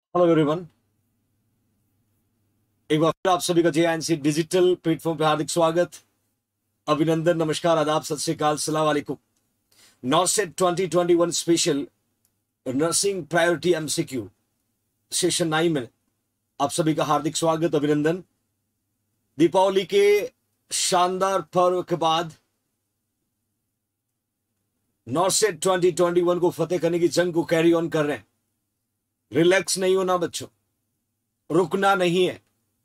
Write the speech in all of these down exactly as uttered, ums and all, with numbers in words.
Hello everyone. एक बार फिर आप सभी का J N C digital platform पे हार्दिक स्वागत, अभिनंदन, नमस्कार, आदाब, सत श्री अकाल, सलाम वालेकुम। NORCET twenty twenty one special nursing priority MCQ session nine में आप सभी का हार्दिक स्वागत, अभिनंदन। दीपावली के शानदार पर्व के बाद नॉर्सेट ट्वेंटी ट्वेंटी वन को फतेह करने की जंग को कैरी ऑन कर रहे हैं। रिलैक्स नहीं होना बच्चों, रुकना नहीं है।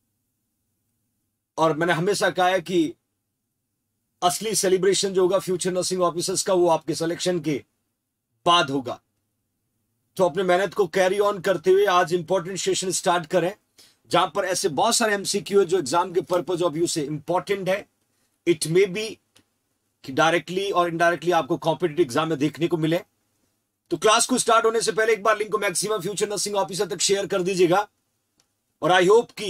और मैंने हमेशा कहा है कि असली सेलिब्रेशन जो होगा फ्यूचर नर्सिंग ऑफिसर्स का, वो आपके सिलेक्शन के बाद होगा। तो अपने मेहनत को कैरी ऑन करते हुए आज इंपॉर्टेंट सेशन स्टार्ट करें, जहां पर ऐसे बहुत सारे एमसीक्यू है जो एग्जाम के पर्पज ऑफ व्यू से इंपॉर्टेंट है। इट मे बी कि डायरेक्टली और इनडायरेक्टली आपको कॉम्पिटिटिव एग्जाम में देखने को मिले। तो क्लास को स्टार्ट होने से पहले एक बार लिंक को मैक्सिमम फ्यूचर नर्सिंग ऑफिसर तक शेयर कर दीजिएगा, और आई होप कि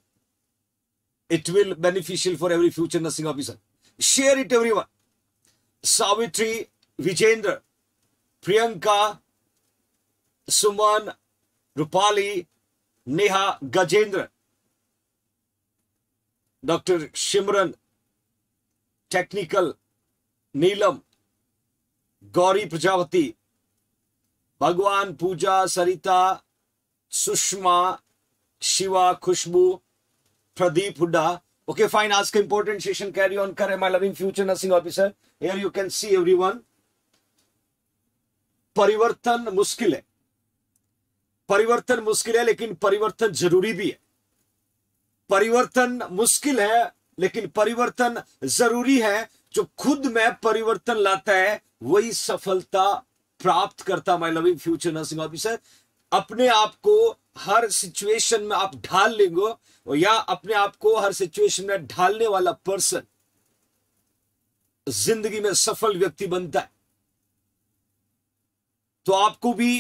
it will beneficial for every future nursing officer. Share it everyone. Savitri, Vijendra, Priyanka, Suman, Rupali, Neha, Gajendra, doctor Shimran, technical, Neelam, Gauri Prajapati, Bhagwan, Pooja, Sarita, Sushma, Shiva, Khushboo, Pradeep Hooda. Okay fine, आज का इंपॉर्टेंट सेशन कैरी ऑन कर रहे हैं my loving future nursing officer. Here you can C everyone. परिवर्तन मुश्किल है, परिवर्तन मुश्किल है लेकिन परिवर्तन जरूरी भी है। परिवर्तन मुश्किल है लेकिन परिवर्तन जरूरी है। जो खुद में परिवर्तन लाता है वही सफलता प्राप्त करता। My loving future nursing officer, अपने आप को हर सिचुएशन में आप ढाल लेंगे, या अपने आप को हर सिचुएशन में ढालने वाला पर्सन जिंदगी में सफल व्यक्ति बनता है। तो आपको भी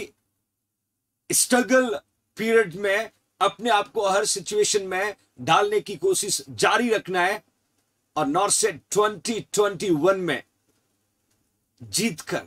स्ट्रगल पीरियड में अपने आप को हर सिचुएशन में ढालने की कोशिश जारी रखना है, और नॉर्सेट ट्वेंटी ट्वेंटी वन में जीतकर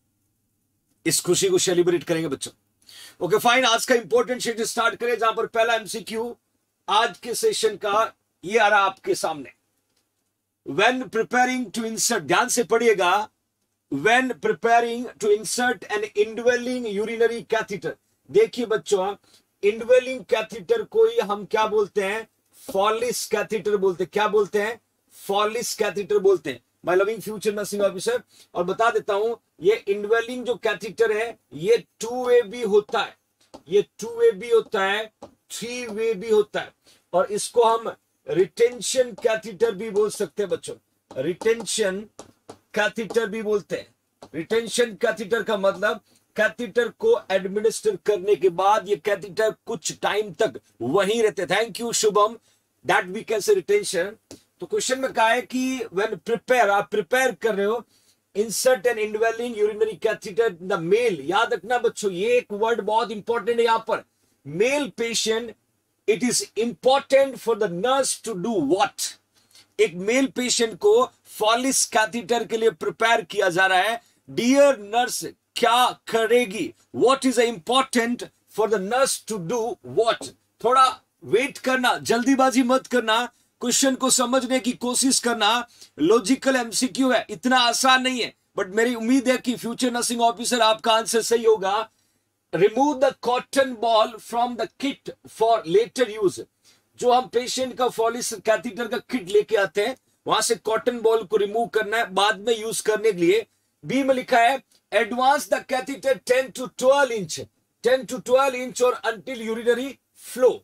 इस खुशी को सेलिब्रेट करेंगे बच्चों। ओके फाइन, आज का इंपॉर्टेंट सेशन स्टार्ट करें, जहां पर पहला एमसीक्यू आज के सेशन का ये आ रहा आपके सामने। व्हेन प्रिपेयरिंग टू इंसर्ट, ध्यान से पढ़िएगा, when preparing to insert an indwelling urinary catheter. देखिए बच्चों, इंडवेलिंग कैथेटर को ही हम क्या बोलते हैं? फॉलिस कैथेटर बोलते हैं। क्या बोलते हैं? फॉलिस कैथेटर बोलते हैं my loving future nursing officer. और बता देता हूं, ये इनवेलिंग जो कैथेटर है ये टू वे भी होता है, ये टू वे भी होता है, थ्री वे भी होता है, और इसको हम रिटेंशन कैथेटर भी बोल सकते हैं बच्चों। रिटेंशन कैथेटर भी बोलते हैं। रिटेंशन कैथेटर का मतलब कैथेटर को एडमिनिस्टर करने के बाद ये कैथेटर कुछ टाइम तक वहीं रहते। Thank you Shubham, that we can say retention. तो क्वेश्चन में कहा है कि व्हेन प्रिपेयर, आप प्रिपेयर कर रहे हो insert an indwelling urinary catheter the male. याद रखना बच्चों, ये एक वर्ड बहुत इंपॉर्टेंट है यहां पर, male patient. It is important for the nurse to do what. एक मेल पेशेंट को फॉलिस कैथेटर के लिए प्रिपेयर किया जा रहा है। डियर नर्स क्या करेगी? What is important for the nurse to do what. थोड़ा वेट करना, जल्दीबाजी मत करना, क्वेश्चन को समझने की कोशिश करना। लॉजिकल एमसीक्यू है, इतना आसान नहीं है, बट मेरी उम्मीद है कि फ्यूचर नर्सिंग ऑफिसर आपका आंसर सही होगा। Remove the cotton ball from the kit for later use. जो हम पेशेंट का फॉलिस कैथेटर का किट लेके आते हैं, वहां से कॉटन बॉल को रिमूव करना है बाद में यूज करने के लिए। बी में लिखा है advance the catheter ten to twelve inch, ten to twelve inch और अंटिल यूरिनरी फ्लो।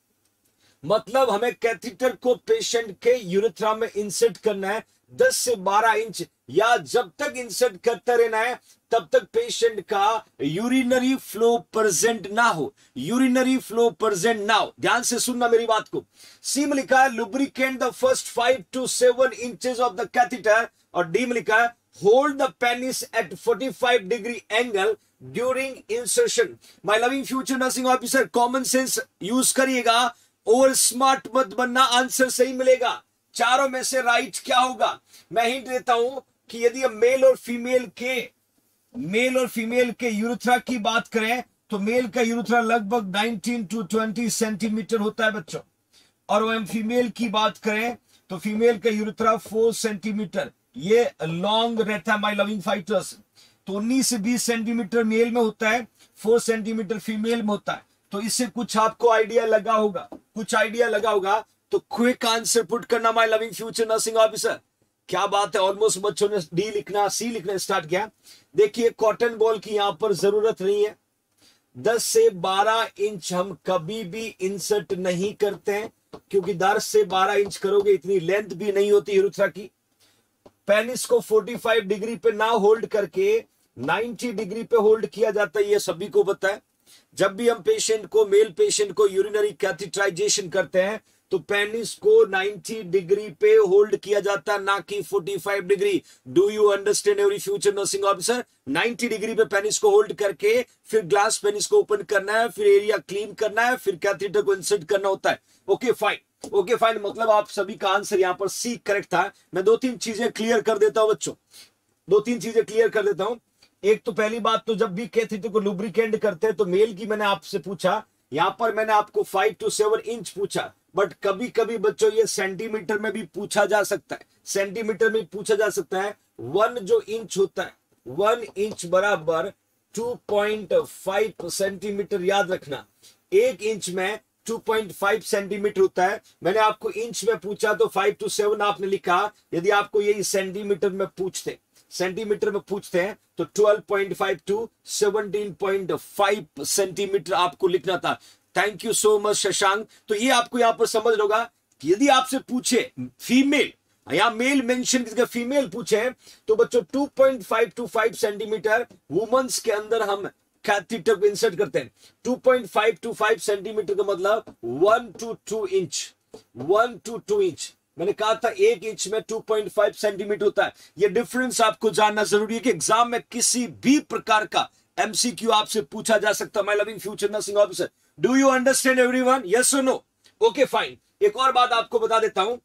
मतलब हमें कैथेटर को पेशेंट के यूरेथ्रा में इंसर्ट करना है दस से बारह इंच, या जब तक इंसर्ट करते रहना है तब तक पेशेंट का यूरिनरी फ्लो प्रेजेंट ना हो, यूरिनरी फ्लो प्रेजेंट ना हो। ध्यान से सुनना मेरी बात को। सी में लिखा है lubricate the first five to seven inches of the catheter, और डी में लिखा है hold the penis at forty five degree angle during insertion. My loving future nursing officer, common sense use करिएगा, ओवर स्मार्ट मत बनना, answer सही मिलेगा। चारों में से राइट क्या होगा? मैं हिंट देता हूं कि यदि हम मेल और फीमेल के मेल और फीमेल के यूरेथ्रा की बात करें तो मेल का यूरेथ्रा लगभग नाइनटीन टू ट्वेंटी सेंटीमीटर होता है बच्चों। और वो हम फीमेल की बात करें तो फीमेल का यूरेथ्रा फोर सेंटीमीटर ये लॉन्ग रहता है माय लविंग फाइटर्स। तो उन्नीस से बीस सेंटीमीटर मेल में होता है, फोर सेंटीमीटर फीमेल में होता है। तो इससे कुछ आपको आइडिया लगा होगा, कुछ आइडिया लगा होगा। तो क्विक आंसर पुट करना my loving future nursing officer. क्या बात है, ऑलमोस्ट बच्चों ने डी लिखना सी लिखना स्टार्ट किया। देखिए कॉटन बॉल की यहां पर जरूरत नहीं है। दस से बारह इंच हम कभी भी इंसर्ट नहीं करते हैं, क्योंकि दस से बारह इंच करोगे इतनी लेंथ भी नहीं होती यूरेथ्रा की। पेनिस को पैंतालीस डिग्री पे ना होल्ड करके नब्बे डिग्री पे होल्ड किया जाता है, ये सभी को पता है। जब भी हम पेशेंट को मेल पेशेंट को यूरिनरी कैथेटराइजेशन करते हैं तो पेनिस को नब्बे डिग्री पे होल्ड किया जाता है, ना कि पैंतालीस डिग्री। Do you understand every future nursing officer? नब्बे डिग्री पे पेनिस को होल्ड करके फिर ग्लास पेनिस को ओपन करना है, फिर एरिया क्लीन करना है, फिर कैथेटर को इंसर्ट करना होता है। ओके फाइन, ओके फाइन, मतलब आप सभी का आंसर यहां पर सी करेक्ट था। मैं दो तीन चीजें क्लियर कर देता हूं बच्चों, दो तीन चीजें क्लियर कर देता हूं। एक तो पहली बात, तो जब भी कैथेटर को लुब्रिकेंट करते हैं तो मेल की मैंने आपसे पूछा, यहां पर मैंने आपको फाइव टू सेवन इंच पूछा, बट कभी कभी बच्चों ये सेंटीमीटर में भी पूछा जा सकता है, सेंटीमीटर में पूछा जा सकता है। वन जो इंच होता है, वन इंच बराबर टू पॉइंट फाइव सेंटीमीटर, याद रखना। एक इंच में टू पॉइंट फाइव सेंटीमीटर होता है। मैंने आपको इंच में पूछा तो फाइव टू सेवन आपने लिखा। यदि आपको यही सेंटीमीटर में पूछते सेंटीमीटर में पूछते हैं तो twelve point five to seventeen point five centimetre आपको लिखना था। Thank you so much Shashank. तो ये आपको यहां पर समझ होगा कि यदि आपसे पूछे फीमेल या मेल मेंशन किसी फीमेल पूछे तो बच्चों two point five to five centimetre women's के अंदर हम कैथेटर को इंसर्ट करते हैं। Two point five to five centimetre का मतलब one to two inch, one to two inch. मैंने कहा था एक इंच में टू पॉइंट फाइव सेंटीमीटर होता है। ये डिफरेंस आपको जानना जरूरी है कि एग्जाम में किसी भी प्रकार का एमसीक्यू आपसे पूछा जा सकता है। My loving future nursing officer, do you understand everyone? Yes और नो? Okay fine. एक और बात आपको बता देता हूं।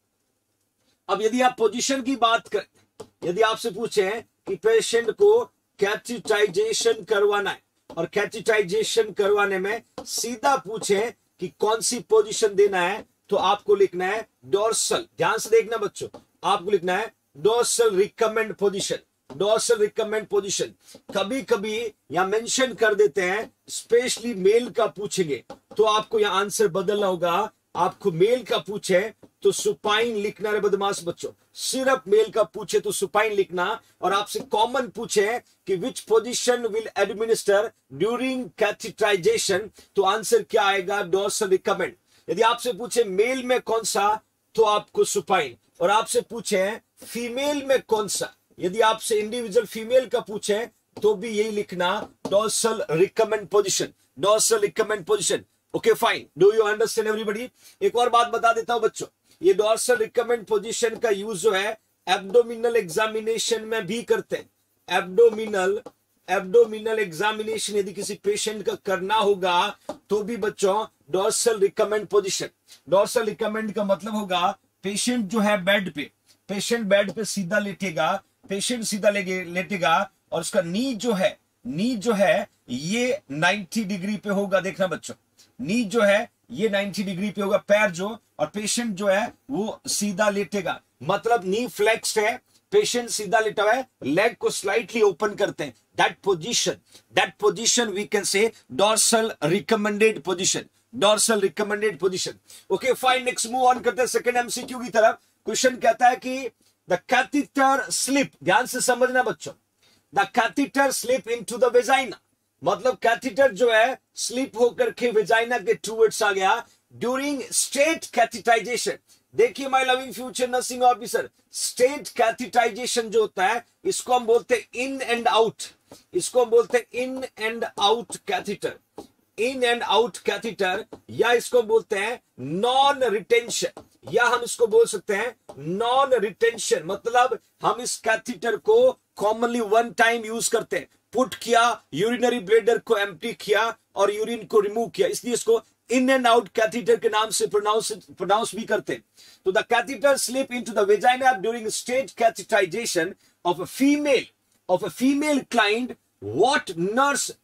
अब यदि आप पोजीशन की बात करें, यदि आपसे पूछे कि पेशेंट को कैथेटराइजेशन करवाना है और कैथेटराइजेशन करवाने में सीधा पूछे कि कौन सी पोजीशन देना है, तो आपको लिखना है डोर्सल। ध्यान से देखना बच्चों, आपको लिखना है dorsal recumbent position, dorsal recumbent position. कभी कभी यहां मेंशन कर देते हैं, स्पेशली मेल का पूछेंगे तो आपको यहां आंसर बदलना होगा। आपको मेल का पूछे तो सुपाइन लिखना रे बदमाश बच्चों, सिर्फ मेल का पूछे तो सुपाइन लिखना। और आपसे कॉमन पूछे कि which position will administer during catheterization, तो आंसर क्या आएगा? Dorsal recumbent. यदि आपसे पूछे मेल में कौन सा तो आपको सुपाइन, और आपसे पूछे फीमेल में कौन सा, यदि आपसे इंडिविजुअल फीमेल का पूछे तो भी यही लिखना dorsal recumbent position, dorsal recumbent position. Okay fine, do you understand everybody? एक और बात बता देता हूं बच्चों, ये डोर्सल रिकमेंड पोजीशन का यूज जो है एब्डोमिनल एग्जामिनेशन में भी करते हैं। एब्डोमिनल एब्डोमिनल एग्जामिनेशन यदि किसी पेशेंट का करना होगा तो भी बच्चों dorsal recumbent position, dorsal recumbent का मतलब होगा पेशेंट जो है बेड पे, पेशेंट बेड पे सीधा लेटेगा, पेशेंट सीधा लेटेगा और उसका नी जो है, नी जो है ये नब्बे डिग्री पे होगा। देखना बच्चों, नी जो है ये नब्बे डिग्री पे होगा, पैर जो, और पेशेंट जो है वो सीधा लेटेगा, मतलब नी फ्लेक्स्ड है, पेशेंट सीधा लेटा हुआ है, लेग को स्लाइटली ओपन करते हैं। That position, that position we can say dorsal recommended position, dorsal recommended position. Okay fine, next move on करते हैं सेकंड एमसीक्यू की तरफ। क्वेश्चन कहता है कि द कैथेटर स्लिप, ध्यान से समझना बच्चों, the catheter slip into the vagina, मतलब कैथेटर जो है स्लिप होकर के वेजाइना के टूवर्ड्स आ गया ड्यूरिंग स्ट्रेट कैथेटाइजेशन। देखिए my loving future nursing officer, straight catheterization जो होता है इसको हम बोलते हैं इन एंड आउट, इसको हम बोलते हैं in and out catheter, in and out catheter, या इसको बोलते हैं नॉन रिटेंशन, या हम इसको बोल सकते हैं नॉन रिटेंशन। मतलब हम इस कैथेटर को कॉमनली वन टाइम यूज करते हैं, पुट किया, यूरिनरी ब्लेडर को एम्प्टी किया और यूरिन को रिमूव किया, इसलिए इसको इन एंड आउट कैथेटर के नाम से प्रोनाउंस प्रोनाउंस भी करते हैं। तो the catheter slip into the vagina during straight catheterization of a female of a female client, what nurse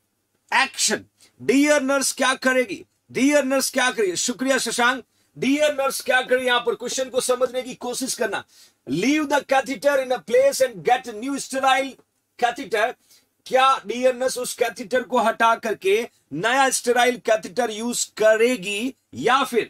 action. Dear nurse क्या करेगी, डियर नर्स क्या करेगी, शुक्रिया शशांक। डियर नर्स क्या करेगी, यहां पर क्वेश्चन को समझने की कोशिश करना। Leave the catheter in a place and get new sterile catheter. क्या डियर नर्स उस कैथेटर को हटा करके नया स्टेराइल कैथेटर यूज करेगी, या फिर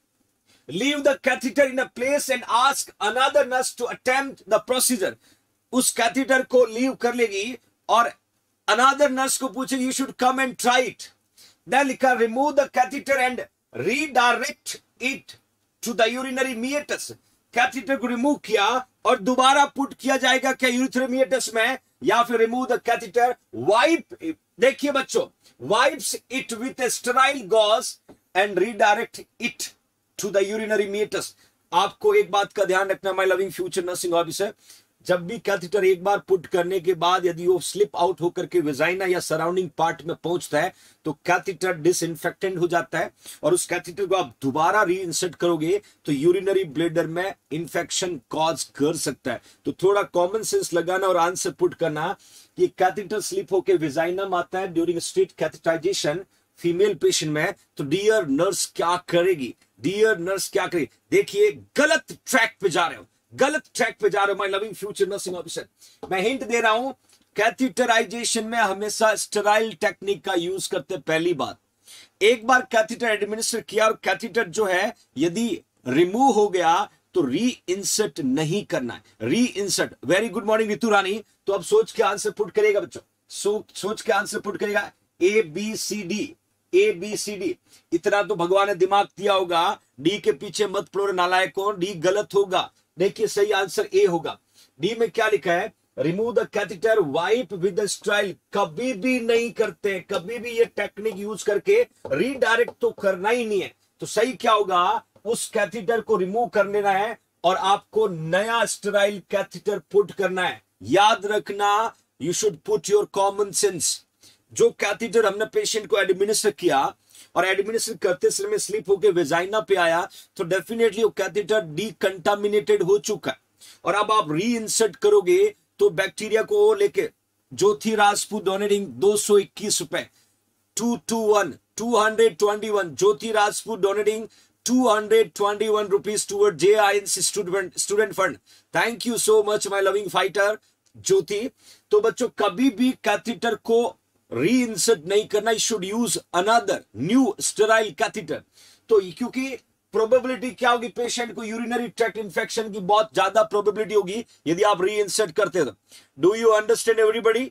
leave the catheter in a place and ask another nurse to attempt the procedure। उस कैथेटर को लीव कर लेगी और another nurse को पूछेगी you should come and try it। then लिखा remove the catheter and redirect it to the urinary meatus। Catheter को remove किया और दोबारा पुट किया जाएगा क्या यूरिथ्री meatus में, या फिर रिमूव द कैथेटर, वाइप, देखिए बच्चों, wipes it with a sterile gauze and redirect it to the urinary meatus। आपको एक बात का ध्यान रखना my loving future nursing officer, जब भी कैथेटर एक बार पुट करने के बाद यदि वो स्लिप आउट होकर के वेजाइना या सराउंडिंग पार्ट में पहुंचता है तो कैथेटर डिसइंफेक्टेंट हो जाता है, और उस कैथेटर को आप दोबारा री इंसर्ट करोगे तो यूरिनरी ब्लेडर में इंफेक्शन कॉज कर सकता है। तो थोड़ा कॉमन सेंस लगाना और आंसर पुट करना कि कैथेटर स्लिप होकर वेजाइना में आता है during straight catheterization female patient में, तो डियर नर्स क्या करेगी, डियर नर्स क्या करेगी। देखिए गलत ट्रैक पे जा रहे हो, गलत ट्रैक पे जा रहे हो my loving future nursing officer. मैं हिंट दे रहा हूं, कैथेटराइजेशन में हमेशा स्टेराइल टेक्निक का यूज करते। पहली बात, एक बार कैथेटर एडमिनिस्टर किया और कैथेटर जो है यदि रिमूव हो गया तो री इंसर्ट नहीं करना है, reinsert. Very good morning Ritu Rani. तो अब सोच के आंसर पुट करेगा बच्चों, सो, सोच के आंसर पुट करेगा। A B C D, A B C D, इतना तो भगवान ने दिमाग दिया होगा। डी के पीछे मत पड़ो नालायकों, डी गलत होगा। देखिए सही आंसर ए होगा। डी में क्या लिखा है, remove the catheter, wipe with the sterile. कभी भी नहीं करते, कभी भी ये टेक्निक यूज करके रीडायरेक्ट तो करना ही नहीं है। तो सही क्या होगा, उस कैथेटर को रिमूव कर लेना है और आपको नया स्टेराइल कैथेटर पुट करना है। याद रखना, you should put your common sense. जो कैथेटर हमने पेशेंट को एडमिनिस्टर किया और एडमिनिस्टर करते समय स्लिप होकर वेजाइना पे आया तो डेफिनेटली वो कैथेटर डीकंटामिनेटेड हो चुका है, और अब आप री इंसर्ट करोगे तो बैक्टीरिया को लेके ज्योति राजपूत डोनेटिंग दो सौ इक्कीस रुपए, two two one two hundred twenty one, Jyoti Rajput donating two hundred twenty one rupees toward J I N C student student fund. Thank you so much my loving fighter Jyoti. तो बच्चों कभी भी कैथेटर को री इंसर्ट नहीं करना, you should use another new sterile catheter. तो क्योंकि प्रोबेबिलिटी क्या होगी, पेशेंट को यूरिनरी ट्रैक्ट इंफेक्शन की बहुत ज्यादा प्रोबेबिलिटी होगी यदि आप री इंसर्ट करते तो। Do you understand everybody?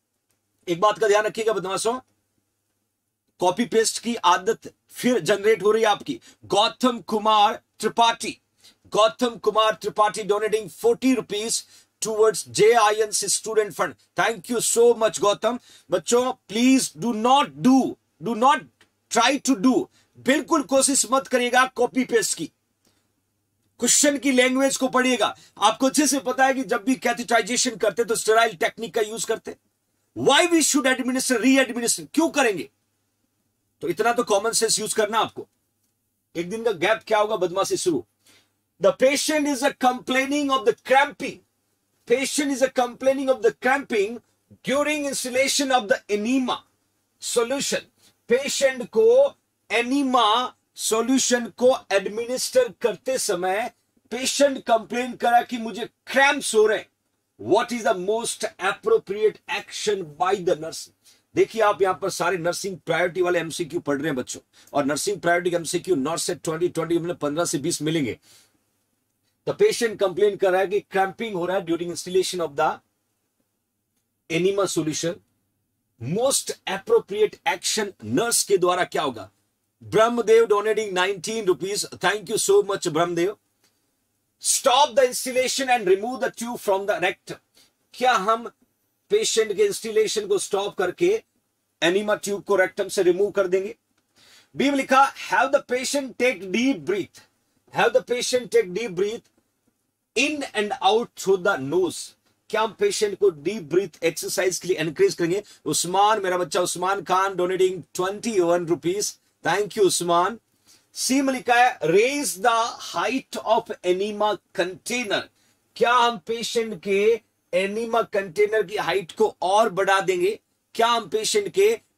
एक बात का ध्यान रखिएगा बदमाशों, कॉपी पेस्ट की आदत फिर जनरेट हो रही है आपकी। Gautam Kumar Tripathi, Gautam Kumar Tripathi donating forty rupees towards J I N C student fund. Thank you so much Gautam. बच्चों please do not do do not try to do, बिल्कुल कोशिश मत करिएगा कॉपी पेस्ट की। क्वेश्चन की लैंग्वेज को पढ़िएगा। आपको अच्छे से पता है कि जब भी कैथेटाइजेशन करते तो स्टेराइल टेक्निक का यूज करते। Why we should administer, readminister क्यों करेंगे? तो इतना तो कॉमन सेंस यूज करना आपको। एक दिन का गैप क्या होगा, बदमाशी शुरू। The patient is a complaining of the cramping, patient is a complaining of the cramping during installation of the enema solution। patient को enema solution को administer करते समय patient complain करा कि मुझे cramps हो रहे। what is the most appropriate action by the nurse? देखिए आप यहां पर सारे नर्सिंग प्रायोरिटी वाले एमसीक्यू पढ़ रहे हैं बच्चों, और nursing priority MCQ NORCET twenty twenty में पंद्रह से बीस मिलेंगे। द पेशेंट कंप्लेन कर रहा है कि क्रैम्पिंग हो रहा है during installation of the enema solution. Most appropriate action nurse के द्वारा क्या होगा? Brahmdev donating nineteen rupees, thank you so much Brahmdev. Stop the installation and remove the tube from the rectum. क्या हम पेशेंट के इंस्टॉलेशन को स्टॉप करके एनिमा ट्यूब को रेक्टम से रिमूव कर देंगे? बी में लिखा have the patient take deep breath, have the patient take deep breath in and out through the nose. क्या हम पेशेंट को डीप ब्रीथ एक्सरसाइज के लिए एनकरेज करेंगे? उस्मान, मेरा बच्चा Usman Khan donating twenty one rupees, thank you Usman. C में लिखा है raise the height of enema container. क्या हम पेशेंट के एनिमा कंटेनर की हाइट को और बढ़ा देंगे? क्या हम पेशेंट के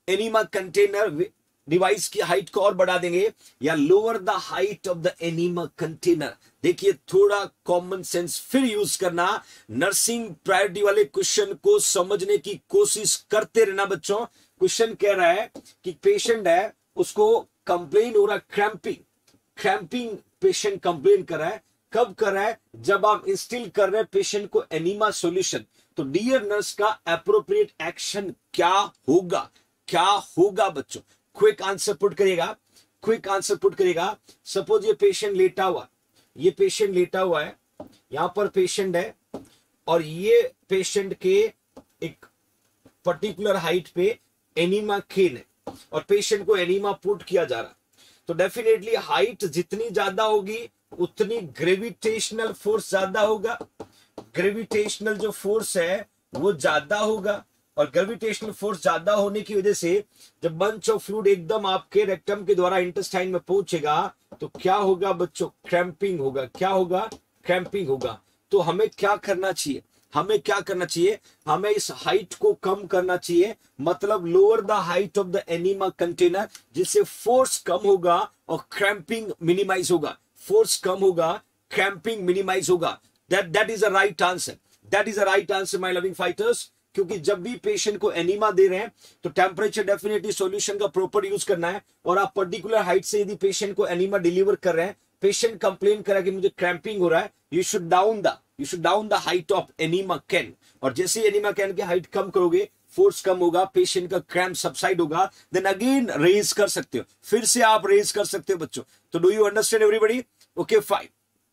एनिमा कंटेनर डिवाइस की हाइट को और बढ़ा देंगे, या lower the height of the enema container. देखिए थोड़ा कॉमन सेंस फिर यूज करना, नर्सिंग प्रायोरिटी वाले क्वेश्चन को समझने की कोशिश करते रहना बच्चों। क्वेश्चन कह रहा है कि पेशेंट है, उसको कंप्लेन हो रहा है क्रैम्पिंग, क्रैम्पिंग पेशेंट कंप्लेन कर रहा है। कब कर रहा है? जब आप इंस्टिल कर रहे हैं पेशेंट को एनिमा सॉल्यूशन। तो डियर नर्स का एप्रोप्रिएट एक्शन क्या होगा, क्या होगा बच्चों? क्विक आंसर पुट करिएगा, क्विक आंसर पुट करिएगा। सपोज ये पेशेंट लेटा हुआ, ये पेशेंट लेटा हुआ है, यहां पर पेशेंट है और ये पेशेंट के एक पर्टिकुलर हाइट पे एनीमा केन है और पेशेंट को एनीमा पुट किया जा रहा है। तो डेफिनेटली हाइट जितनी ज्यादा होगी उतनी ग्रेविटेशनल फोर्स ज्यादा होगा, ग्रेविटेशनल जो फोर्स है वो ज्यादा होगा, और ग्रेविटेशनल फोर्स ज्यादा होने की वजह से जब बंच ऑफ फ्लूइड एकदम आपके रेक्टम के द्वारा इंटेस्टाइन में पहुंचेगा तो क्या होगा बच्चों? क्रैम्पिंग होगा। क्या होगा? क्रैम्पिंग होगा। तो हमें क्या करना चाहिए? हमें क्या करना चाहिए? हमें इस हाइट को कम करना चाहिए, मतलब lower the height of the enema container, जिससे फोर्स कम होगा और क्रैम्पिंग मिनिमाइज होगा। फोर्स कम होगा, क्रैम्पिंग मिनिमाइज होगा। That that is a right answer, that is a right answer my loving fighters. क्योंकि जब भी पेशेंट को एनीमा दे रहे हैं तो टेम्परेचर डेफिनेटली सॉल्यूशन का प्रॉपर यूज करना है, और आप पर्टिकुलर हाइट से यदि पेशेंट को एनीमा डिलीवर कर रहे हैं, पेशेंट कंप्लेन कर रहा है कि मुझे क्रैम्पिंग हो रहा है, you should down the you should down the height of enema can. और जैसे एनीमा कैन की हाइट कम करोगे, फोर्स कम होगा, पेशेंट का क्रैम्प सबसाइड होगा, देन अगेन रेज कर सकते हो, फिर से आप रेज कर सकते हो बच्चों। तो do you understand everybody? Okay fine.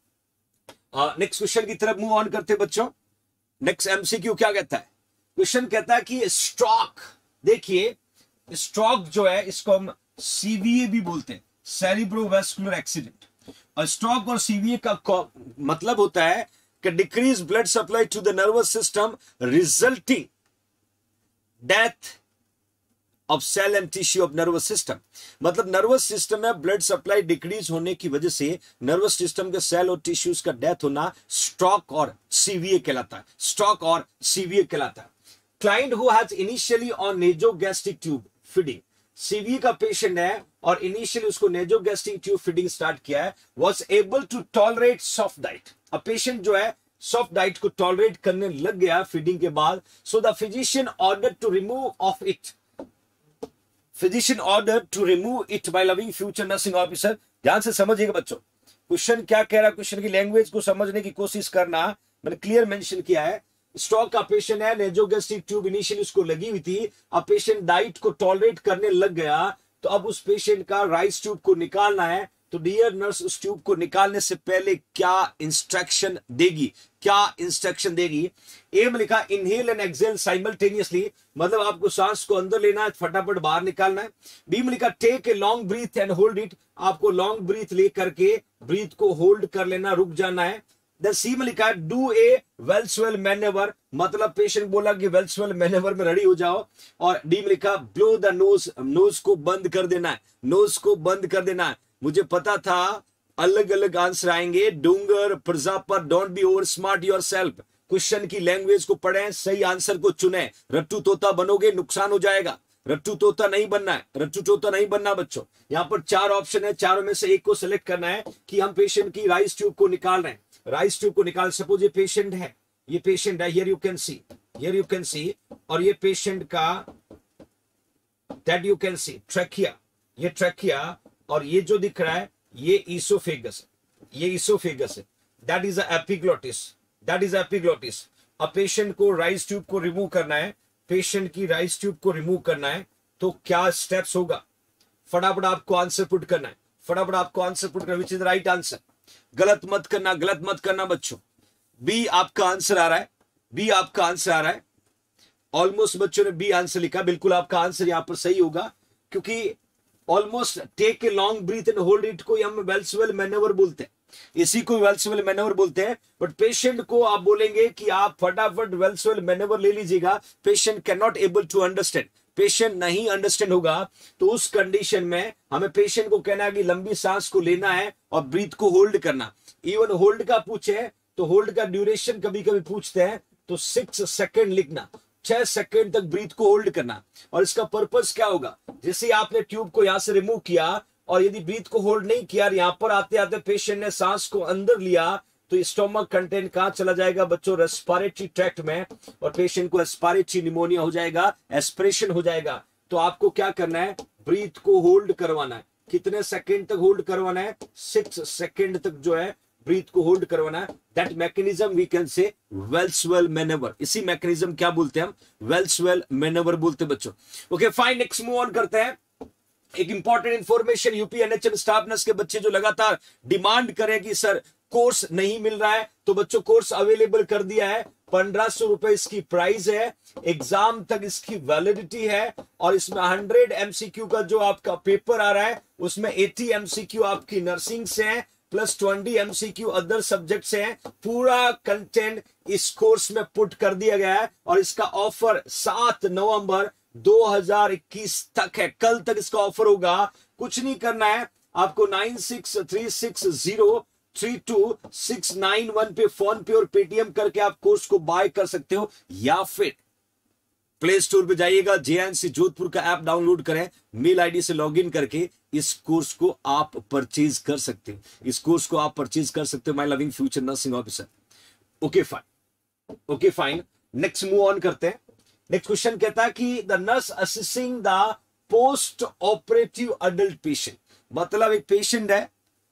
Next question की तरफ मूव ऑन करते हैं बच्चों। नेक्स्ट एमसीक्यू क्या कहता है? क्वेश्चन कहता है कि स्ट्रोक, देखिए स्ट्रोक जो है इसको हम सीवीए भी बोलते हैं, सेरिब्रोवैस्कुलर एक्सीडेंट। और स्ट्रोक और सीवीए का मतलब होता है कि decrease blood supply to the nervous system resulting death of cell and tissue of nervous system. मतलब नर्वस सिस्टम में ब्लड सप्लाई डिक्रीज होने की वजह से नर्वस सिस्टम के सेल और टिश्यूज का डेथ होना स्ट्रोक और सीवीए कहलाता है, स्ट्रोक और सीवीए कहलाता है। Client who has initially on nasogastric tube feeding, CVA का पेशेंट है और इनिशियली उसको नेजोगैस्ट्रिक ट्यूब फीडिंग स्टार्ट किया है, was able to tolerate soft diet. अब पेशेंट जो है सॉफ्ट डाइट को टॉलरेट करने लग गया फीडिंग के बाद, so the physician order to remove off it physician order to remove it by loving future nursing officer. ध्यान से समझिएगा बच्चों, क्वेश्चन क्या कह रहा है, क्वेश्चन की लैंग्वेज को समझने की कोशिश करना। मैंने क्लियर मेंशन किया है, स्ट्रोक का पेशेंट है, नेजोगैस्ट्रिक ट्यूब इनिशियली उसको लगी हुई थी, अब पेशेंट डाइट को टॉलरेट करने लग गया, तो अब उस पेशेंट का राइस ट्यूब को निकालना है। तो डियर नर्स उस ट्यूब को निकालने से पहले क्या इंस्ट्रक्शन देगी, क्या इंस्ट्रक्शन देगी? ए में लिखा इनहेल एंड एक्सहेल साइमल्टेनियसली, मतलब आपको सांस को अंदर लेना है, फटाफट बाहर निकालना है। बी में लिखा take a long breath and hold it, आपको लॉन्ग ब्रीथ ले करके ब्रीथ को होल्ड कर लेना, रुक जाना है। देन सी में लिखा है डू ए वेल्सवेल मैनेवर, मतलब पेशेंट बोला कि वेल्सवेल मैनेवर में रेडी हो जाओ। और डी में लिखा ब्लो द नोज, नोज को बंद कर देना है, नोज को बंद कर देना है। मुझे पता था अलग अलग आंसर आएंगे। Dungar Prajapat, don't be over smart yourself, question की लैंग्वेज को पढ़ें, सही आंसर को चुने। रट्टू तोता बनोगे नुकसान हो जाएगा, रट्टू तोता नहीं बनना है, रट्टू तोता नहीं बनना बच्चों। यहाँ पर चार ऑप्शन है, चारों में से एक को सिलेक्ट करना है कि हम पेशेंट की राइस ट्यूब को निकाल रहे हैं, राइस ट्यूब को निकाल। सपोज ये पेशेंट है, ये पेशेंट है, here you can see, here you can see, और ये पेशेंट का that you can see trachea, ये ट्रैकिया, और ये जो दिख रहा है ये ईसोफेगस है, ये ईसोफेगस है, that is a epiglottis, that is epiglottis. अब पेशेंट को राइस ट्यूब को रिमूव करना है, पेशेंट की राइस ट्यूब को रिमूव करना है, तो क्या स्टेप्स होगा? फटाफट आपको आंसर पुट करना है, फटाफट आपको आंसर पुट करना, which is the right answer. गलत मत करना, गलत मत करना बच्चों। बी आपका आंसर आ रहा है, बी आपका आंसर आ रहा है। ऑलमोस्ट बच्चों ने बी आंसर लिखा, बिल्कुल आपका आंसर यहां पर सही होगा, क्योंकि almost take a long breath and hold it को हम वेल्सवेल मैनेवर बोलते हैं, इसी को वेल्सवेल मैनेवर बोलते हैं। बट पेशेंट को आप बोलेंगे कि आप फटाफट वेल्सवेल मैनेवर ले लीजिएगा, patient can not able to understand, patient नहीं अंडरस्टैंड होगा। तो उस कंडीशन में हमें पेशेंट को कहना है कि लंबी सांस को लेना है और ब्रीथ को होल्ड करना। इवन होल्ड का पूछे तो होल्ड का ड्यूरेशन कभी कभी पूछते हैं, तो सिक्स सेकेंड लिखना, छह सेकंड तक ब्रीथ को होल्ड करना। और इसका पर्पस क्या होगा, जैसे आपने ट्यूब को यहां से रिमूव किया और यदि ब्रीथ को होल्ड नहीं किया, यहां पर आते आते पेशेंट ने सांस को अंदर लिया, तो स्टोमक कंटेंट कहां चला जाएगा बच्चों, रेस्पिरेटरी ट्रैक्ट में, और पेशेंट को एस्पिरेटरी निमोनिया हो जाएगा, एस्पिरेशन हो जाएगा। तो आपको क्या करना है, ब्रीथ को होल्ड करवाना है। कितने सेकंड तक होल्ड करवाना है, सिक्स सेकंड तक जो है ब्रीथ को होल्ड करवाना है। दैट मैकेनिज्म वी कैन से वेल्सवेल मैनेवर। इसी मैकेनिज्म क्या बोलते हैं हम, वेल्सवेल मैनेवर बोलते हैं बच्चों। Okay fine, next move on करते हैं। एक important information, UP NHM staff nurse के बच्चे जो लगातार डिमांड करें कि सर कोर्स नहीं मिल रहा है, तो बच्चों कोर्स अवेलेबल कर दिया है। पंद्रह सौ रुपए इसकी प्राइस है, एग्जाम तक इसकी वैलिडिटी है, और इसमें हंड्रेड एमसीक्यू का जो आपका पेपर आ रहा है उसमें अस्सी एमसीक्यू आपकी नर्सिंग से है, प्लस बीस एमसीक्यू अदर सब्जेक्ट से है। पूरा कंटेंट इस कोर्स में पुट कर दिया गया है, और इसका ऑफर सात नवंबर दो हज़ार इक्कीस तक है। कल तक इसका ऑफर होगा। कुछ नहीं करना है आपको, nine six three six zero three two six nine one पे फोन पे और पेटीएम करके आप कोर्स को बाय कर सकते हो, या फिर प्ले स्टोर पे जाइएगा, जेएनसी जोधपुर का ऐप डाउनलोड करें, मेल आईडी से लॉगिन करके इस कोर्स को आप परचेज कर सकते हो। इस कोर्स को आप परचेज कर सकते हो, my loving future nursing officer. Okay fine, okay fine, next move on करते हैं। नेक्स्ट क्वेश्चन कहता है कि the nurse assisting the post operative adult patient, मतलब एक पेशेंट है,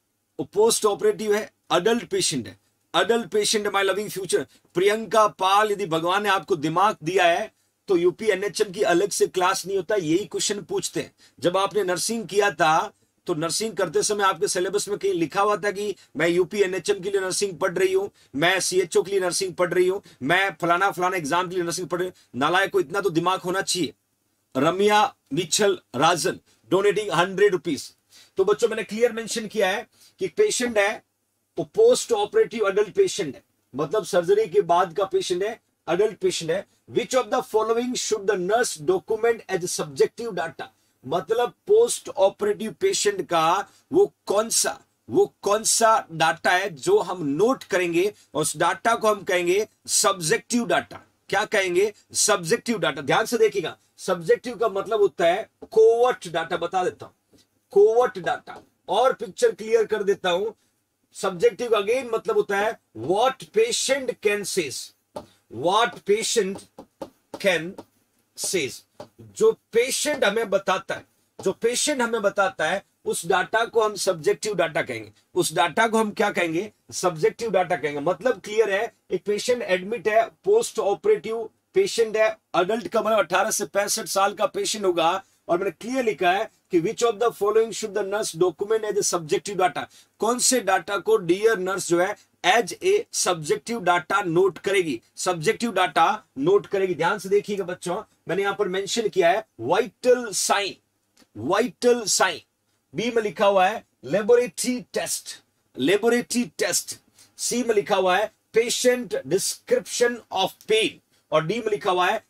पोस्ट ऑपरेटिव है, अडल्ट पेशेंट है, अडल्ट पेशेंट है, my loving future Priyanka Pal. यदि भगवान ने आपको दिमाग दिया है तो यूपी एनएचएम की अलग से क्लास नहीं होता, यही क्वेश्चन पूछते हैं। जब आपने नर्सिंग किया था तो नर्सिंग करते समय आपके सिलेबस में कहीं लिखा हुआ था कि मैं यूपी एनएचएम के लिए नर्सिंग पढ़ रही हूं, मैं सीएचओ के लिए नर्सिंग पढ़ रही हूं, मैं फलाना फलाना एग्जाम के लिए नर्सिंग पढ़ रही हूं। नालायक को इतना तो दिमाग होना चाहिए। Ramya Michael Rajan donating hundred rupees. तो बच्चों मैंने क्लियर मेंशन किया है कि पेशेंट है वो पोस्ट ऑपरेटिव अडल्ट पेशेंट है, मतलब सर्जरी के बाद का पेशेंट है, अडल्ट पेशेंट है। Which of the following should the nurse document as subjective data, मतलब पोस्ट ऑपरेटिव पेशेंट का वो कौन सा वो कौन सा डाटा है जो हम नोट करेंगे, और उस डाटा को हम कहेंगे सब्जेक्टिव डाटा। क्या कहेंगे, सब्जेक्टिव डाटा। ध्यान से देखिएगा, सब्जेक्टिव का मतलब होता है कोवर्ट डाटा। बता देता हूं कोवर्ट डाटा, और पिक्चर क्लियर कर देता हूं। सब्जेक्टिव अगेन मतलब होता है what patient can says, what patient can says, जो पेशेंट हमें बताता है, जो पेशेंट हमें बताता है उस डाटा को हम सब्जेक्टिव डाटा कहेंगे। उस डाटा को हम क्या कहेंगे, सब्जेक्टिव डाटा कहेंगे। मतलब क्लियर है, एक पेशेंट एडमिट है, पोस्ट ऑपरेटिव पेशेंट है, अडल्ट का मतलब अठारह से पैंसठ साल का पेशेंट होगा, और मैंने क्लियर लिखा है कि which of the following should the nurse document as a subjective data. कौन से डाटा को डियर नर्स जो है as a subjective data note करेगी, सब्जेक्टिव डाटा नोट करेगी। ध्यान से देखिएगा बच्चों, मैंने यहां पर मेंशन किया है vital sign, vital sign. B में लिखा हुआ है laboratory test, laboratory test. C में लिखा हुआ है पेशेंट डिस्क्रिप्शन ऑफ पेन, और डी में लिखा हुआ है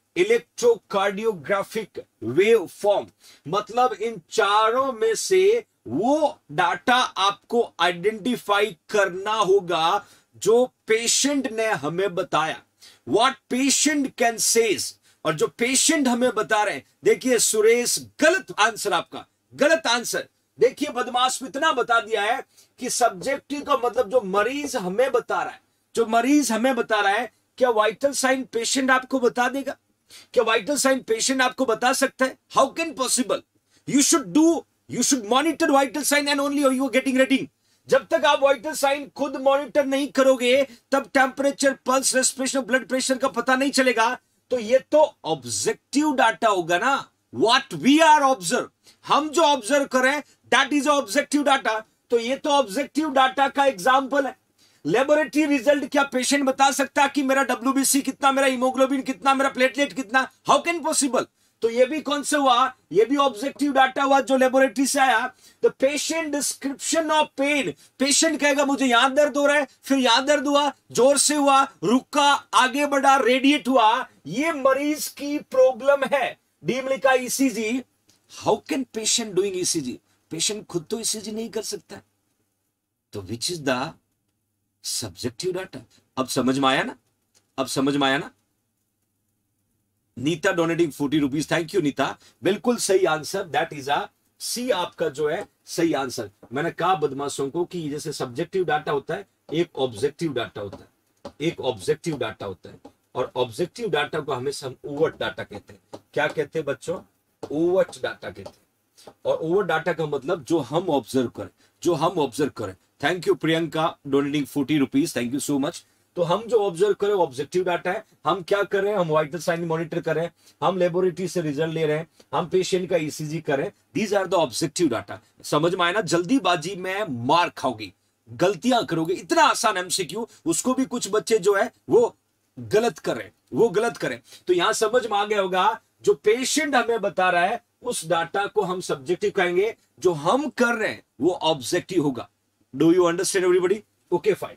इलेक्ट्रोकार्डियोग्राफिक वेव फॉर्म। मतलब इन चारों में से वो डाटा आपको आइडेंटिफाई करना होगा जो पेशेंट ने हमें बताया, व्हाट पेशेंट कैन सेज। और जो पेशेंट हमें बता रहे हैं, देखिए सुरेश गलत आंसर, आपका गलत आंसर। देखिए बदमाश इतना बता दिया है कि सब्जेक्टिव का मतलब जो मरीज हमें बता रहा है, जो मरीज हमें बता रहा है, क्या वाइटल साइन पेशेंट आपको बता देगा? क्या वाइटल साइन पेशेंट आपको बता सकता है? How can possible? You should do you should monitor vital sign and only you are getting rating. जब तक आप वाइटल साइन खुद मॉनिटर नहीं करोगे तब temperature, pulse, respiration, blood pressure का पता नहीं चलेगा। तो ये तो ऑब्जेक्टिव डाटा होगा ना, व्हाट वी आर ऑब्जर्व, हम जो ऑब्जर्व करें दैट इज ऑब्जेक्टिव डाटा। तो ये तो ऑब्जेक्टिव डाटा का एग्जाम्पल है। लेबोरेटरी रिजल्ट क्या पेशेंट बता सकता कि मेरा डब्ल्यूबीसी कितना, मेरा हीमोग्लोबिन कितना, मेरा प्लेटलेट कितना? How can possible? तो ये भी कौन से हुआ, ये भी ऑब्जेक्टिव डाटा हुआ जो लेबोरेटरी से आया। The patient description of pain, patient कहेगा मुझे यहां दर्द हो रहा है, फिर यहां दर्द हुआ, जोर से हुआ, रुका, आगे बढ़ा, रेडिएट हुआ, ये मरीज की प्रॉब्लम है। डी में लिखा ECG. How can patient doing ECG? Patient खुद तो ईसीजी नहीं कर सकता। तो which is the subjective data? अब समझ में आया ना, अब समझ में आया ना। Neeta donating forty rupees, thank you Neeta, बिल्कुल सही answer, that is a C आपका जो है सही आंसर। मैंने कहा बदमाशों को कि जैसे सब्जेक्टिव डाटा होता है, एक ऑब्जेक्टिव डाटा होता है, एक ऑब्जेक्टिव डाटा होता है, और ऑब्जेक्टिव डाटा को हमेशा हम ओवर्ट डाटा कहते हैं। क्या कहते हैं बच्चों? ओवर्ट डाटा कहते हैं। और ओवर डाटा का मतलब जो हम ऑब्जर्व करें, जो हम ऑब्जर्व करें। Thank you Priyanka donating forty rupees, thank you so much. तो हम जो ऑब्जर्व करें ऑब्जेक्टिव डाटा है। हम क्या कर रहे हैं? हम वाइटल साइन मॉनिटर कर रहे हैं, हम लेबोरेटरी से रिजल्ट ले रहे हैं, हम पेशेंट का ईसीजी कर रहे हैं। These are the objective data. समझ में आया ना? जल्दीबाजी में मार खाओगी, गलतियां करोगे। इतना आसान एमसीक्यू, उसको भी कुछ बच्चे जो है वो गलत करें, वो गलत करें। तो यहां समझ में आ गया होगा, जो पेशेंट हमें बता रहा है उस डाटा को हम सब्जेक्टिव कहेंगे, जो हम कर रहे हैं वो ऑब्जेक्टिव होगा। Do you understand everybody? Okay fine.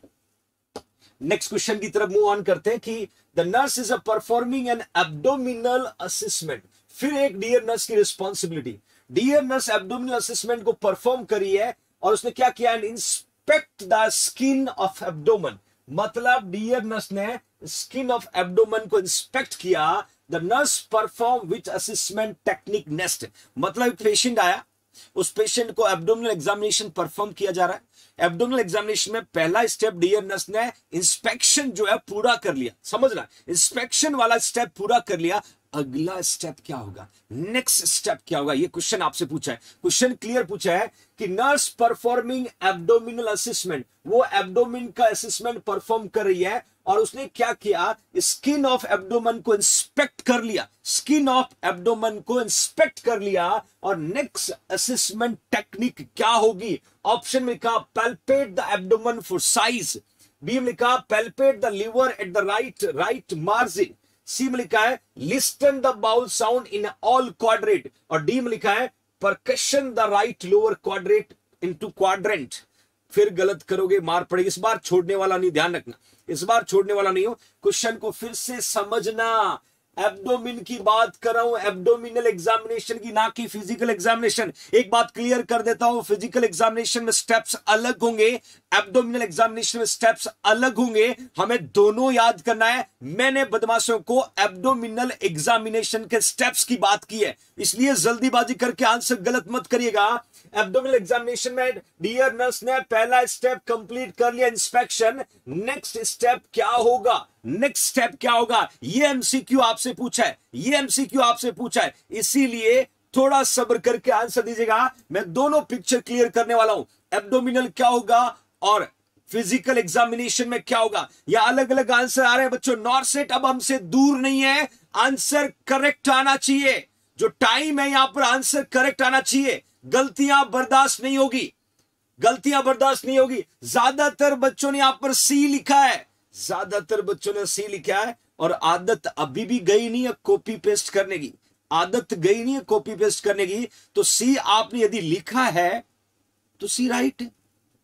Next question की तरफ मूव ऑन करते हैं कि the nurse is a performing an abdominal assessment. फिर एक डियर नर्स की responsibility. Dear nurse abdominal assessment को परफॉर्म करी है और उसने क्या किया? And inspect the skin of abdomen. मतलब डियर नर्स ने स्किन ऑफ एब्डोमन को इंस्पेक्ट किया। The nurse perform which assessment technique next. मतलब एक पेशेंट आया, उस पेशेंट को एब्डोमिनल एग्जामिनेशन परफॉर्म किया जा रहा है। एब्डोमिनल एग्जामिनेशन में पहला स्टेप डियर नर्स ने इंस्पेक्शन जो है पूरा कर लिया। समझ रहा? इंस्पेक्शन वाला स्टेप पूरा कर लिया। अगला स्टेप क्या होगा? नेक्स्ट स्टेप क्या होगा? ये क्वेश्चन आपसे पूछा है, क्वेश्चन क्लियर पूछा है कि नर्स परफॉर्मिंग एब्डोमिनल असेसमेंट, वो एब्डोमिन का असेसमेंट परफॉर्म कर रही है और उसने क्या किया? स्किन ऑफ एब्डोमन को इंस्पेक्ट कर लिया, स्किन ऑफ एब्डोमन को इंस्पेक्ट कर लिया। और नेक्स्ट असेसमेंट टेक्निक क्या होगी? ऑप्शन में लिखा palpate the abdomen for size, B में लिखा palpate the liver at the right right margin, C में लिखा है listen the bowel sound in all quadrant, और डी में लिखा है percussion the right lower quadrant into quadrant. फिर गलत करोगे मार पड़ेगी। इस बार छोड़ने वाला नहीं, ध्यान रखना, इस बार छोड़ने वाला नहीं हो। क्वेश्चन को फिर से समझना। एब्डोमिन की बात कर रहा हूं, एब्डोमिनल एग्जामिनेशन की, ना कि फिजिकल एग्जामिनेशन। एक बात क्लियर कर देता हूं, फिजिकल एग्जामिनेशन में स्टेप्स अलग होंगे, एब्डोमिनल एग्जामिनेशन में स्टेप्स अलग होंगे। हमें दोनों याद करना है। मैंने बदमाशों को एब्डोमिनल एग्जामिनेशन के स्टेप्स की बात की है, इसलिए जल्दीबाजी करके आंसर गलत मत करिएगा। एब्डोमिनल एग्जामिनेशन में डियर नर्स ने पहला स्टेप कंप्लीट कर लिया, इंस्पेक्शन। नेक्स्ट स्टेप क्या होगा? नेक्स्ट स्टेप क्या होगा? ये एमसीक्यू आपसे पूछा है, ये एमसीक्यू आपसे पूछा है, इसीलिए थोड़ा सब्र करके आंसर दीजिएगा। मैं दोनों पिक्चर क्लियर करने वाला हूं। एब्डोमिनल क्या होगा और फिजिकल एग्जामिनेशन में क्या होगा? या अलग अलग आंसर आ रहे हैं बच्चों। नॉर्सेट अब हमसे दूर नहीं है, आंसर करेक्ट आना चाहिए। जो टाइम है यहां पर आंसर करेक्ट आना चाहिए। गलतियां बर्दाश्त नहीं होगी, गलतियां बर्दाश्त नहीं होगी। ज्यादातर बच्चों ने यहां पर सी लिखा है, ज्यादातर बच्चों ने सी लिखा है, और आदत अभी भी गई नहीं है कॉपी पेस्ट करने की, आदत गई नहीं है कॉपी पेस्ट करने की। तो सी आपने यदि लिखा है तो सी राइट है,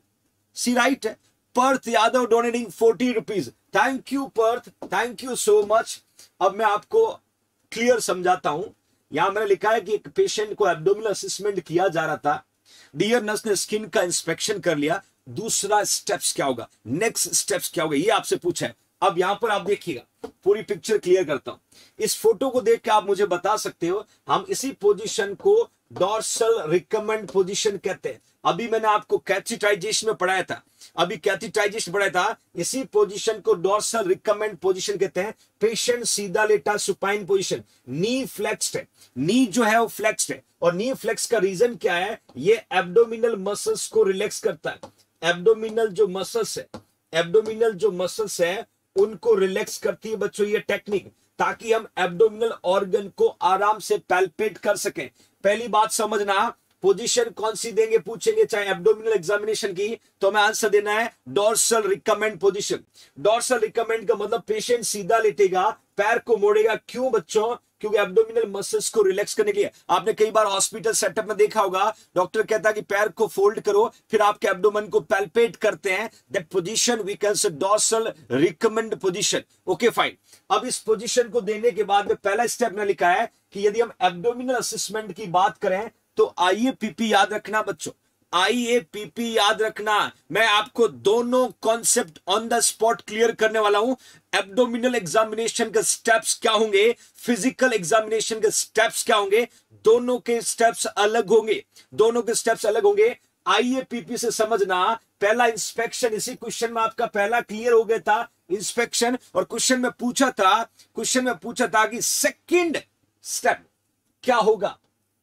सी राइट है। Parth Yadav donating forty rupees, thank you Parth, thank you so much. अब मैं आपको क्लियर समझाता हूं। यहां मैंने लिखा है कि एक पेशेंट को एब्डोमिनल असेसमेंट किया जा रहा था, डियर नर्स ने स्किन का इंस्पेक्शन कर लिया। दूसरा स्टेप्स क्या होगा? नेक्स्ट स्टेप्स क्या होगा? ये आपसे पूछा है। अब यहां पर आप देखिएगा, पूरी पिक्चर क्लियर करता हूं। इस फोटो को देख के आप मुझे बता सकते हो, हम इसी पोजीशन को डॉर्सल रिकमेंड पोजीशन कहते हैं। अभी मैंने आपको कैथेटाइजेशन में पढ़ाया था, अभी कैथेटाइजेशन पढ़ाया था। इसी पोजीशन को डॉर्सल रिकमेंड पोजीशन कहते हैं। पेशेंट सीधा लेटा सुपाइन पोजीशन, नी फ्लेक्स्ड है, नी जो है वो फ्लेक्स्ड है। और नी फ्लेक्स का रीजन क्या है? ये एब्डोमिनल मसल्स को रिलैक्स करता है। एब्डोमिनल जो मसल्स है, एब्डोमिनल जो मसल्स है उनको रिलैक्स करती है बच्चों ये टेक्निक, ताकि हम एब्डोमिनल ऑर्गन को आराम से पैल्पेट कर सकें। पहली बात समझना, पोजीशन कौन सी देंगे पूछेंगे चाहे एब्डोमिनल एग्जामिनेशन की, तो हमें आंसर देना है dorsal recumbent position. Dorsal recumbent का मतलब पेशेंट सीधा लेटेगा, पैर को मोड़ेगा। क्यों बच्चों? क्योंकि एब्डोमिनल मसल्स को रिलैक्स करने के लिए। आपने कई बार हॉस्पिटल सेटअप में देखा होगा, डॉक्टर कहता है कि पैर को फोल्ड करो, फिर आपके एब्डोमेन को पैल्पेट करते हैं। That position we can say dorsal recumbent position. Okay fine. अब इस पोजीशन को देने के बाद में पहला स्टेप ने लिखा है कि यदि हम एब्डोमिनल असेसमेंट की बात करें तो आइए पीपी याद रखना बच्चों, आई ए पी पी याद रखना। मैं आपको दोनों concept on the spot clear करने वाला हूं। एब्डोमिनल एग्जामिनेशन के स्टेप्स क्या होंगे, फिजिकल एग्जामिनेशन के स्टेप्स क्या होंगे, दोनों के स्टेप्स अलग होंगे, दोनों के स्टेप्स अलग होंगे। आई ए पी पी से समझना, पहला इंस्पेक्शन, इसी क्वेश्चन में आपका पहला क्लियर हो गया था इंस्पेक्शन, और क्वेश्चन में पूछा था क्वेश्चन में पूछा था कि सेकंड स्टेप क्या होगा,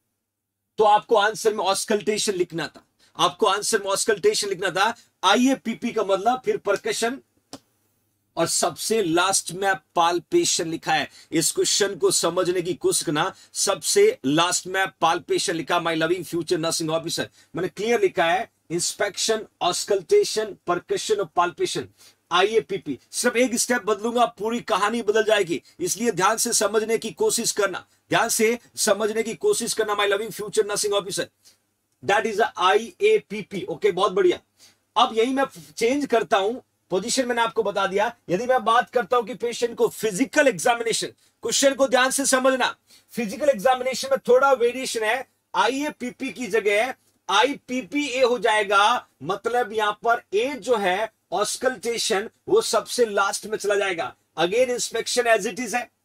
तो आपको आंसर में ऑस्कल्टेशन लिखना था, आपको आंसर में ऑस्कल्टेशन लिखना था। आई ए पी पी का मतलब फिर परकशन, और सबसे लास्ट में पाल्पेशन लिखा है। इस क्वेश्चन को समझने की कोशिश करना, सबसे लास्ट में पाल्पेशन लिखा। My loving future nursing officer, मैंने क्लियर लिखा है इंस्पेक्शन, ऑस्कल्टेशन, परकशन और palpation. I A P P सिर्फ एक स्टेप बदलूंगा, पूरी कहानी बदल जाएगी, इसलिए ध्यान से समझने की कोशिश करना, ध्यान से समझने की कोशिश करना। My loving future nursing officer, that is I A P P. Okay, बहुत बढ़िया। अब यही मैं चेंज करता हूं पोजीशन, मैंने आपको बता दिया। यदि मैं बात करता हूं कि पेशेंट को फिजिकल एग्जामिनेशन, क्वेश्चन को ध्यान से समझना, फिजिकल एग्जामिनेशन में थोड़ा वेरिएशन है। आई ए पी पी की जगह आई पी पी ए हो जाएगा, मतलब यहां पर ए जो है ऑस्कल्टेशन वो सबसे लास्ट में चला जाएगा। Again inspection as it is है,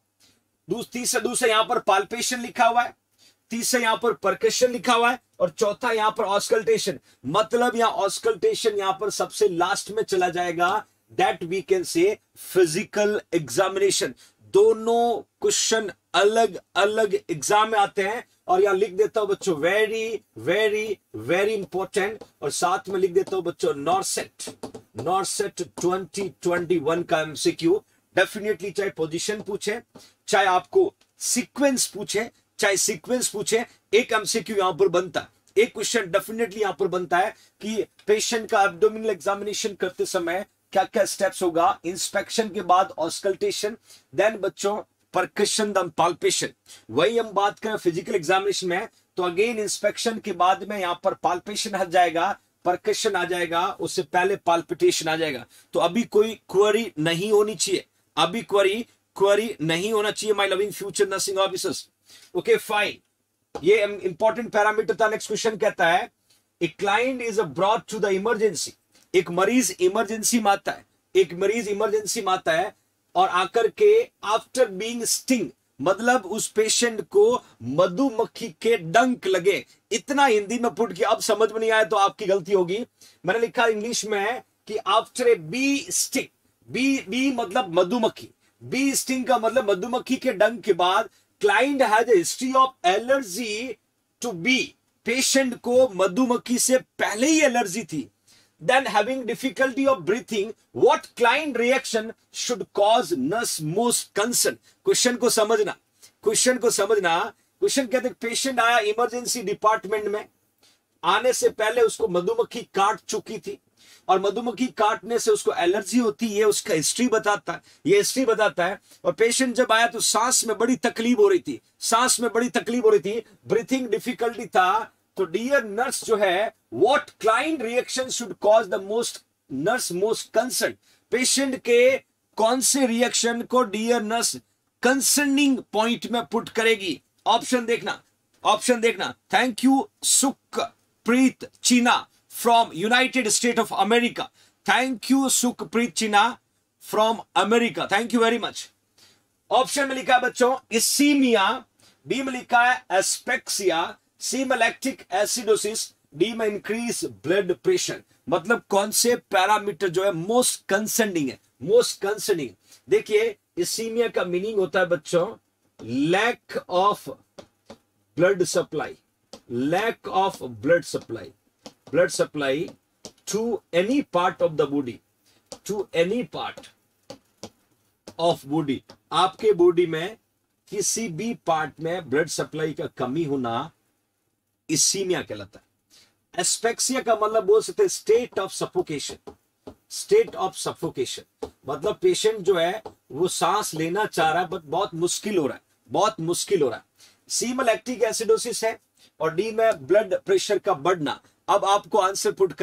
तीसरा दूसरा यहां पर पाल्पेशन लिखा हुआ है, तीसरा यहां पर परकशन लिखा हुआ है, और चौथा यहां पर ऑस्कल्टेशन, मतलब यहां ऑस्कल्टेशन यहां पर सबसे लास्ट में चला जाएगा। That we can say physical examination. दोनों क्वेश्चन अलग अलग एग्जाम में आते हैं, और यहां लिख देता हूं बच्चों वेरी वेरी वेरी इंपॉर्टेंट, और साथ में लिख देता हूं बच्चों NORCET, NORCET twenty twenty one का एमसीक्यू। डेफिनेटली चाहे पोजीशन पूछे, चाहे आपको सीक्वेंस पूछे, चाहे सीक्वेंस पूछे, एक एमसीक्यू यहां पर बनता है, एक क्वेश्चन डेफिनेटली यहां पर बनता है कि पेशेंट का एब्डोमिनल एग्जामिनेशन करते समय क्या क्या स्टेप्स होगा। इंस्पेक्शन के बाद ऑस्कल्टेशन, देन बच्चों परकशन, देन पाल्पेशन। वही हम बात करें फिजिकल एग्जामिनेशन में, तो अगेन इंस्पेक्शन के बाद में यहां पर पाल्पेशन आ जाएगा, परकशन आ जाएगा, उससे पहले पाल्पिटेशन आ जाएगा। तो अभी कोई क्वेरी नहीं होनी चाहिए, अभी क्वेरी क्वेरी नहीं होना चाहिए my loving future nursing officers. Okay fine, ये इंपॉर्टेंट पैरामीटर था। नेक्स्ट क्वेश्चन कहता है a client is brought to the emergency, एक मरीज इमरजेंसी में आता है, एक मरीज इमरजेंसी में आता है और आकर के आफ्टर बीइंग स्टिंग, मतलब उस पेशेंट को मधुमक्खी के डंक लगे। इतना हिंदी में पुट किया, अब समझ में नहीं आया तो आपकी गलती होगी। मैंने लिखा इंग्लिश में कि after a bee sting, bee bee मतलब मधुमक्खी, बी स्टिंग का मतलब मधुमक्खी के डंक के बाद client has a history of allergy to bee, patient को मधुमक्खी से पहले ही एलर्जी थी। Then having difficulty of breathing, what client reaction should cause nurse most concern? Question को समझना, क्वेश्चन को समझना। क्वेश्चन कहते हैं पेशेंट आया इमरजेंसी डिपार्टमेंट में, आने से पहले उसको मधुमक्खी काट चुकी थी, और मधुमक्खी काटने से उसको एलर्जी होती है, उसका हिस्ट्री बताता है, ये हिस्ट्री बताता है। और पेशेंट जब आया तो सांस में बड़ी तकलीफ हो रही थी, सांस में बड़ी तकलीफ हो रही थी, ब्रीथिंग डिफिकल्टी था। तो डियर नर्स जो है, what client reaction should cause the most nurse most concern, patient के कौन से रिएक्शन को डियर नर्स कंसर्निंग पॉइंट में पुट करेगी। ऑप्शन देखना, ऑप्शन देखना। Thank you Sukhpreet Cheena from United State of America, thank you Sukhpreet Cheena from America, thank you very much. Option में लिखा है बच्चों इसीमिया, बी में लिखा है एस्पेक्सिया, सी में लैक्टिक एसिडोसिस, डी में इंक्रीज ब्लड प्रेशर। मतलब कौन से पैरामीटर जो है मोस्ट कंसर्निंग है, मोस्ट कंसर्निंग। देखिए इसीमिया का मीनिंग होता है बच्चों lack of blood supply, lack of blood supply, blood supply to any part of the body, to any part of body. आपके बॉडी में किसी भी पार्ट में ब्लड सप्लाई का कमी होना इसीमिया कहलाता है। एस्पेक्सिया का मतलब बोल सकते हैं state of suffocation, state of suffocation मतलब पेशेंट जो है वो सांस लेना चाह रहा है बट बहुत मुश्किल हो रहा है, बहुत मुश्किल हो रहा है। सी में लैक्टिक एसिडोसिस है और डी में ब्लड प्रेशर का बढ़ना। अब आपको आंसर पुट करना है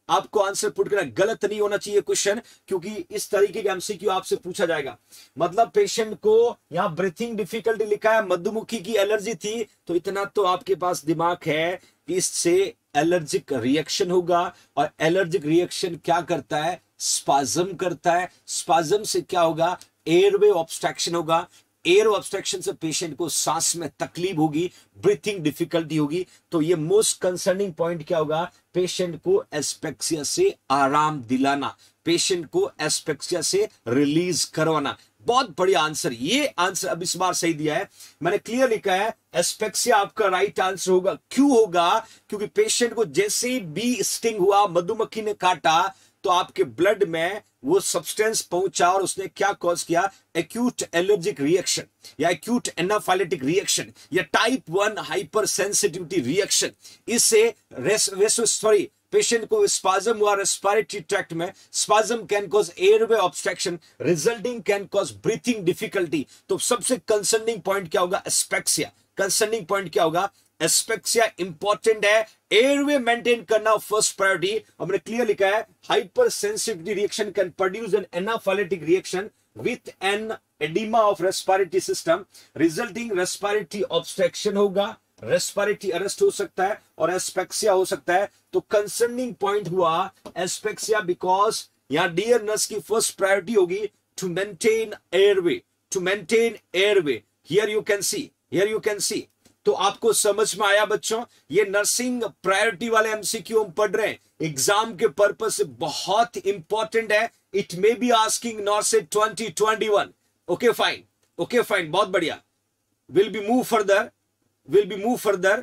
आपको आंसर पुट करना, गलत नहीं होना चाहिए क्वेश्चन, क्योंकि इस तरीके के एमसीक्यू आपसे पूछा जाएगा। मतलब पेशेंट को यहां ब्रीथिंग डिफिकल्टी लिखा है, मधुमक्खी की एलर्जी थी, तो इतना तो आपके पास दिमाग है कि इससे एलर्जिक रिएक्शन होगा, और एलर्जिक रिएक्शन क्या करता है, स्पाज्म करता है। स्पाज्म से क्या होगा, एयरवे ऑब्स्ट्रक्शन होगा। एयर ऑब्स्ट्रक्शन से पेशेंट को सांस में तकलीफ होगी, ब्रीथिंग डिफिकल्टी होगी। तो ये मोस्ट कंसर्निंग पॉइंट क्या होगा, पेशेंट को एस्पेक्सिया से आराम दिलाना, पेशेंट को एस्पेक्सिया से रिलीज करवाना। बहुत बढ़िया आंसर, ये आंसर अब इस बार सही दिया है, मैंने क्लियर लिखा है एस्पेक्सिया आपका राइट आंसर होगा। क्यों होगा, क्योंकि पेशेंट को जैसे ही बी स्टिंग हुआ, मधुमक्खी ने काटा, तो आपके ब्लड में वो सब्सटेंस पहुंचा और उसने क्या कॉज किया, एक्यूट एलर्जिक रिएक्शन या एक्यूट एनाफाइलेटिक रिएक्शन या type one hyper sensitivity reaction. इससे सॉरी पेशेंट को स्पाज्म हुआ रेस्पिरेटरी ट्रैक्ट में, spasm can cause airway obstruction, resulting can cause breathing difficulty. तो सबसे कंसर्निंग पॉइंट क्या होगा, एस्पेक्सिया। कंसर्निंग पॉइंट क्या होगा, एस्पेक्सिया इंपॉर्टेंट है, एयरवे मेंटेन करना फर्स्ट प्रायोरिटी। और मैंने क्लियर लिखा है hyper sensitivity reaction can produce an anaphylactic reaction with an edema of respiratory system, resulting respiratory obstruction होगा, रेस्पिरेटरी अरेस्ट हो सकता है और एस्पेक्सिया हो सकता है। तो कंसर्निंग पॉइंट हुआ एस्पेक्सिया, बिकॉज यहां डियर नर्स की फर्स्ट प्रायोरिटी होगी to maintain airway, to maintain airway. Here you can see, here you can see. तो आपको समझ में आया बच्चों, ये नर्सिंग प्रायोरिटी वाले एमसीक्यू हम पढ़ रहे हैं, एग्जाम के पर्पस से बहुत इंपॉर्टेंट है। It may be asking NORCET twenty twenty one. Okay fine, okay fine, बहुत बढ़िया। Will be move further, will be move further.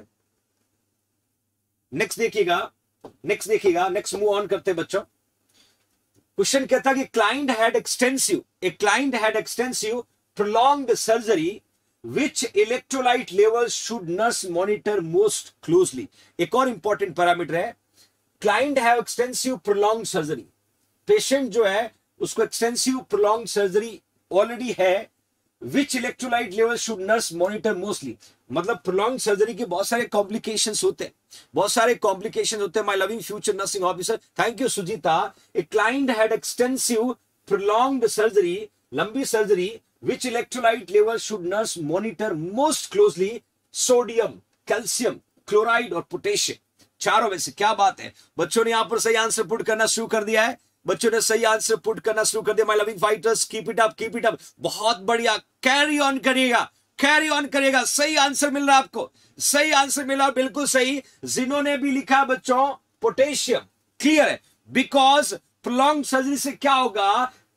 Next देखिएगा, नेक्स्ट देखिएगा, नेक्स्ट मूव ऑन करते हैं बच्चों। क्वेश्चन कहता है कि client had extensive, a client had extensive prolonged surgery, which electrolyte levels should nurse monitor most closely। एक और इंपॉर्टेंट पैरामीटर है, client have extensive prolong surgery, patient जो है उसको एक्सटेंसिव प्रोलॉन्ग सर्जरी ऑलरेडी है, which electrolyte level should nurse monitor mostly. मतलब prolong surgery के बहुत सारे कॉम्प्लिकेशंस होते हैं, बहुत सारे कॉम्प्लिकेशंस होते हैं। My loving future nursing officer, thank you Sujeeta. A client had extensive prolonged surgery, लंबी surgery, which electrolyte level should nurse monitor most closely, sodium, calcium, chloride और potassium। चारों में से क्या बात है, बच्चों ने यहां पर सही आंसर पुट करना शुरू कर दिया है, बच्चों ने सही आंसर पुट करना शुरू कर दिया। My loving fighters, keep it up, keep it up, बहुत बढ़िया, कैरी ऑन करिएगा, कैरी ऑन करिएगा। सही आंसर मिल रहा है आपको, सही आंसर मिला, बिल्कुल सही। जिन्होंने भी लिखा बच्चों पोटेशियम, क्लियर है, बिकॉज प्रोलॉन्ग सर्जरी से क्या होगा,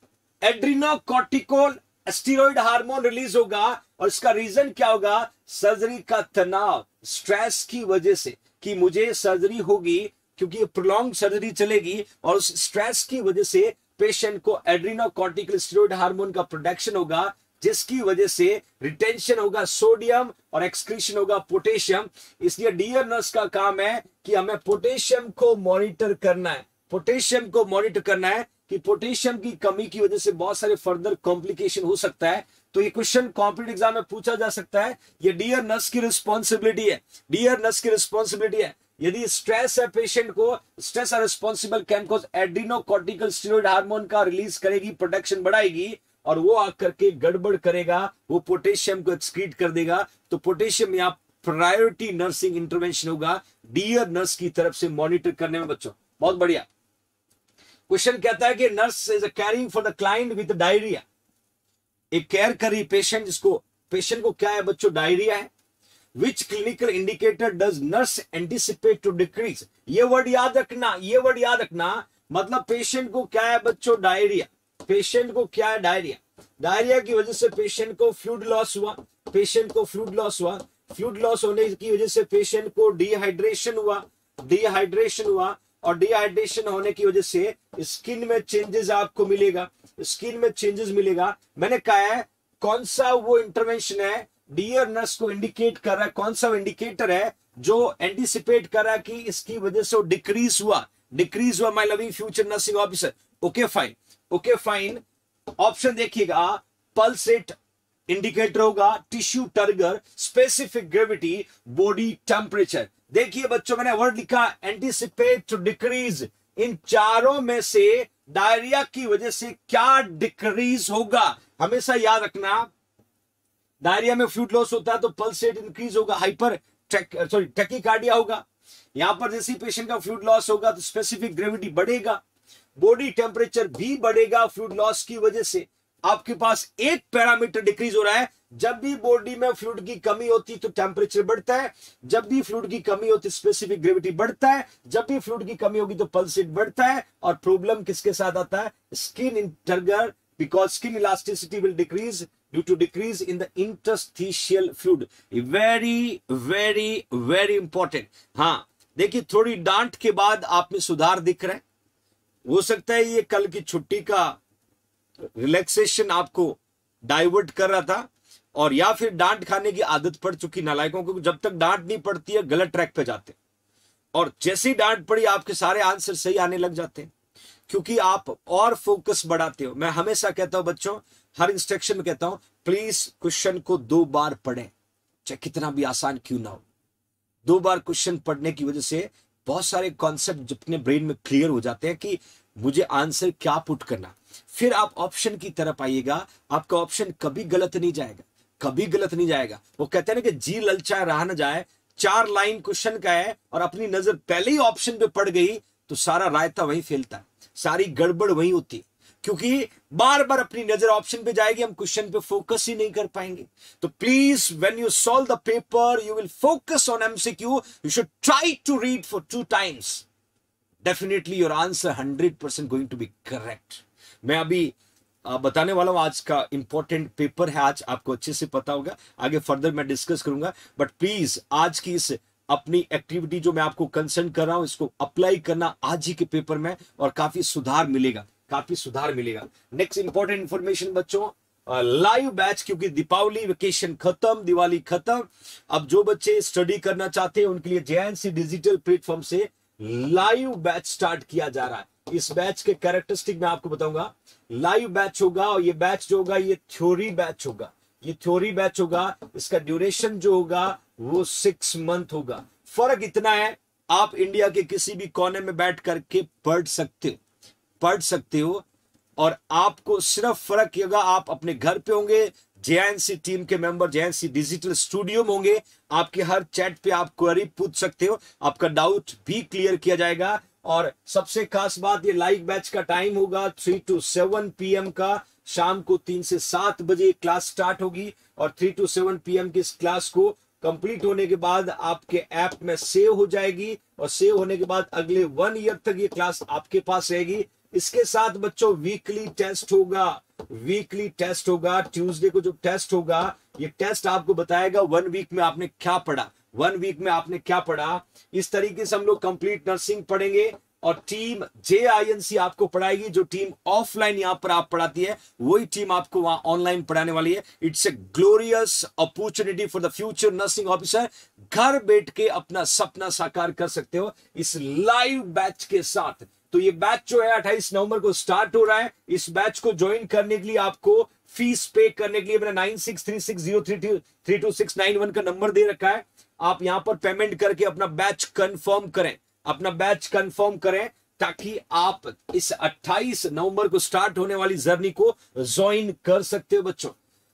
एड्रिनोकॉर्टिकोल स्टीरॉइड हार्मोन रिलीज होगा, और इसका रीजन क्या होगा, सर्जरी का तनाव, स्ट्रेस की वजह से कि मुझे सर्जरी होगी, क्योंकि प्रोलॉन्ग सर्जरी चलेगी, और उस स्ट्रेस की वजह से पेशेंट को एड्रिनोकॉर्टिकल स्टीरॉइड हार्मोन का प्रोडक्शन होगा, जिसकी वजह से रिटेंशन होगा सोडियम और एक्सक्रीशन होगा पोटेशियम। इसलिए डियर नर्स का काम है कि हमें पोटेशियम को मॉनिटर करना है, पोटेशियम को मॉनिटर करना है कि पोटेशियम की कमी की वजह से बहुत सारे फर्दर कॉम्प्लिकेशन हो सकता है। तो ये क्वेश्चन कॉम्पिटिटिव एग्जाम में पूछा जा सकता है, ये डियर नर्स की रिस्पॉन्सिबिलिटी है, डियर नर्स की रिस्पॉन्सिबिलिटी है। यदि स्ट्रेस है पेशेंट को, stress are responsible can cause adrenocortical steroid hormone का रिलीज करेगी, प्रोडक्शन बढ़ाएगी, और वो आकर के गड़बड़ करेगा, वो पोटेशियम को एक्सक्रीट कर देगा। तो पोटेशियम यहाँ प्रायोरिटी नर्सिंग इंटरवेंशन होगा डियर नर्स की तरफ से मॉनिटर करने में बच्चों। बहुत बढ़िया। क्वेश्चन कहता है कि nurse is caring for the client with diarrhoea, एक केयर करी पेशेंट, जिसको पेशेंट को क्या है बच्चों, डायरिया है। Which clinical indicator does nurse anticipate to decrease, ये वर्ड याद रखना, ये वर्ड याद रखना। मतलब पेशेंट को क्या है बच्चों, डायरिया, पेशेंट को क्या है, डायरिया, डायरिया की वजह से पेशेंट को फ्लूइड लॉस हुआ, पेशेंट को फ्लूइड लॉस हुआ, फ्लूइड लॉस होने की वजह से पेशेंट को डिहाइड्रेशन हुआ, डिहाइड्रेशन हुआ, और डिहाइड्रेशन होने की वजह से स्किन में चेंजेस आपको मिलेगा, स्किन में चेंजेस मिलेगा। मैंने कहा है कौन सा वो इंटरवेंशन है डियर नर्स को इंडिकेट कर रहा है, कौन सा इंडिकेटर है जो एंटिसिपेट कर रहा है कि इसकी वजह से वो डिक्रीज हुआ, डिक्रीज हुआ। My loving future nursing officer, okay fine, okay fine. Option देखिएगा, पल्स रेट इंडिकेटर होगा, tissue turgor, specific gravity, body temperature. देखिए बच्चों, मैंने वर्ड लिखा एंटिसिपेट टू डिक्रीज इन चारों में से डायरिया की वजह से क्या डिक्रीज होगा? हमेशा याद रखना, डायरिया में फ्लूइड लॉस होता है तो पल्स रेट इंक्रीज होगा, हाइपर सॉरी टैकीकार्डिया होगा। यहां पर जैसे पेशेंट का फ्लूइड लॉस होगा तो स्पेसिफिक ग्रेविटी बढ़ेगा, बॉडी टेम्परेचर भी बढ़ेगा फ्लूइड लॉस की वजह से। आपके पास एक पैरामीटर डिक्रीज हो रहा है, जब भी बॉडी में फ्लूइड की कमी होती है तो टेम्परेचर बढ़ता है, जब भी फ्लूइड की कमी होती है स्पेसिफिक ग्रेविटी बढ़ता है, जब भी फ्लूइड की कमी होगी तो पल्स रेट बढ़ता है। और प्रॉब्लम किसके साथ आता है? Skin turgor, because skin elasticity will decrease due to decrease in the interstitial fluid. Very very very important. हाँ देखिए, थोड़ी डांट के बाद आप में सुधार दिख रहा है। हो सकता है ये कल की छुट्टी का रिलैक्सेशन आपको डाइवर्ट कर रहा था, और या फिर डांट खाने की आदत पड़ चुकी नालायकों को। जब तक डांट नहीं पड़ती है गलत ट्रैक पे जाते, और जैसे ही डांट पड़ी आपके सारे आंसर सही आने लग जाते हैं, क्योंकि आप और फोकस बढ़ाते हो। मैं हमेशा कहता हूं बच्चों, हर इंस्ट्रक्शन में कहता हूं, प्लीज क्वेश्चन को दो बार पढ़ें, चाहे कितना भी आसान क्यों ना हो। दो बार क्वेश्चन पढ़ने की वजह से बहुत सारे कॉन्सेप्ट अपने ब्रेन में क्लियर हो जाते हैं कि मुझे आंसर क्या पुट करना। फिर आप ऑप्शन की तरफ आइएगा, आपका ऑप्शन कभी गलत नहीं जाएगा, कभी गलत नहीं जाएगा। वो कहते हैं ना कि जी ललचाए रहा ना जाए। चार लाइन क्वेश्चन का है और अपनी नजर पहले ही ऑप्शन पे पड़ गई तो सारा रायता वहीं फैलता है, सारी गड़बड़ वहीं होती है, क्योंकि बार बार अपनी नजर ऑप्शन पे जाएगी, हम क्वेश्चन पे फोकस ही नहीं कर पाएंगे। तो please when you solve the paper you will focus on MCQ, you should try to read for two times, definitely your answer hundred percent going to be correct. मैं अभी बताने वाला हूं, आज का इंपॉर्टेंट पेपर है, आज आपको अच्छे से पता होगा, आगे फर्दर मैं डिस्कस करूंगा। बट प्लीज आज की इस अपनी एक्टिविटी जो मैं आपको कंसर्न कर रहा हूं, इसको अप्लाई करना आज ही के पेपर में, और काफी सुधार मिलेगा, काफी सुधार मिलेगा। नेक्स्ट इंपॉर्टेंट इंफॉर्मेशन बच्चों, लाइव बैच, क्योंकि दीपावली वेकेशन खत्म, दिवाली खत्म, अब जो बच्चे स्टडी करना चाहते हैं उनके लिए जेएनसी डिजिटल प्लेटफॉर्म से लाइव बैच स्टार्ट किया जा रहा है। इस बैच के कैरेक्टरिस्टिक मैं आपको बताऊंगा। लाइव बैच होगा, और ये बैच जो होगा ये थ्योरी बैच होगा, ये थ्योरी बैच होगा। इसका ड्यूरेशन जो होगा वो सिक्स मंथ होगा। फर्क इतना है, आप इंडिया के किसी भी कोने में बैठ करके पढ़ सकते हो, पढ़ सकते हो, और आपको सिर्फ फर्क ये होगा, आप अपने घर पे होंगे, जेएनसी टीम के मेंबर जेएनसी डिजिटल स्टूडियो में होंगे, आपके हर चैट पे आप क्वेरी पूछ सकते हो, आपका डाउट भी क्लियर किया जाएगा। और सबसे खास बात, ये लाइव बैच का टाइम होगा three two seven P M का, शाम को तीन से सात बजे क्लास स्टार्ट होगी, और three two seven P M की इस क्लास को कंप्लीट होने के बाद आपके ऐप में सेव हो जाएगी, और सेव होने के बाद अगले वन ईयर तक ये क्लास आपके पास रहेगी। इसके साथ बच्चों वीकली टेस्ट होगा, वीकली टेस्ट होगा। ट्यूसडे को जो टेस्ट होगा, ये टेस्ट आपको बताएगा वन वीक में आपने क्या पढ़ा, वन वीक में आपने क्या पढ़ा। इस तरीके से हम लोग कंप्लीट नर्सिंग पढ़ेंगे, और टीम जे आई एन सी आपको पढ़ाएगी। जो टीम ऑफलाइन यहां पर आप पढ़ाती है, वही टीम आपको वहां ऑनलाइन पढ़ाने वाली है। It's a glorious opportunity for the future nursing officer. घर बैठ के अपना सपना साकार कर सकते हो इस लाइव बैच के साथ। तो ये बैच जो है अट्ठाईस नवंबर को स्टार्ट हो रहा है। इस बैच को ज्वाइन करने के लिए आपको फीस पे करने के लिए मैंने nine six three six zero three two three two six nine one का नंबर दे रखा है। आप यहां पर पेमेंट करके अपना बैच कंफर्म करें, अपना बैच कंफर्म करें, ताकि आप इस अट्ठाईस नवंबर को स्टार्ट होने वाली जर्नी को ज्वाइन कर सकते हो बच्चों।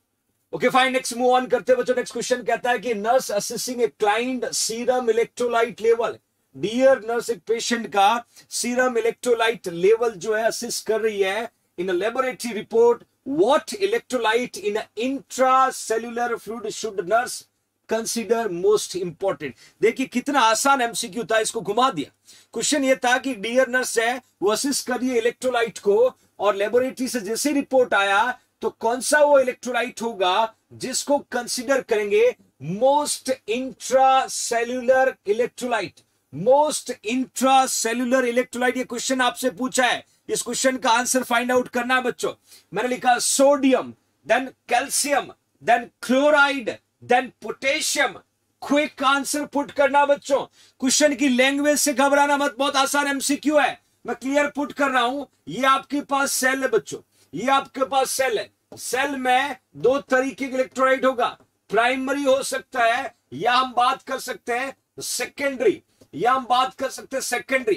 Okay fine, next move on करते हैं बच्चों। नेक्स्ट क्वेश्चन कहता है कि nurse assessing a client serum electrolyte level. Dear nurse, एक पेशेंट का सीरम इलेक्ट्रोलाइट लेवल जो है असिस्ट कर रही है in a laboratory report. What electrolyte in intracellular fluid should nurse consider most important. देखिए कितना आसान एमसीक्यू था, इसको घुमा दिया। क्वेश्चन ये था कि डियर नर्स है वो असिस्ट कर रही है इलेक्ट्रोलाइट को, और लेबोरेटरी से जैसे रिपोर्ट आया तो कौन सा वो इलेक्ट्रोलाइट होगा जिसको कंसीडर करेंगे most intracellular electrolyte. Most intracellular electrolyte, ये क्वेश्चन आपसे पूछा है, इस क्वेश्चन का आंसर फाइंड आउट करना है बच्चों। मैंने लिखा sodium, then calcium, then chloride, then potassium. Quick answer put करना बच्चों। क्वेश्चन की लैंग्वेज से घबराना मत, बहुत आसान एमसीक्यू है, मैं क्लियर पुट कर रहा हूं। ये आपके पास सेल है बच्चों, ये आपके पास सेल है। सेल में दो तरीके के इलेक्ट्रोलाइट होगा, प्राइमरी हो सकता है, या हम बात कर सकते हैं सेकेंडरी, या हम बात कर सकते हैं सेकेंडरी।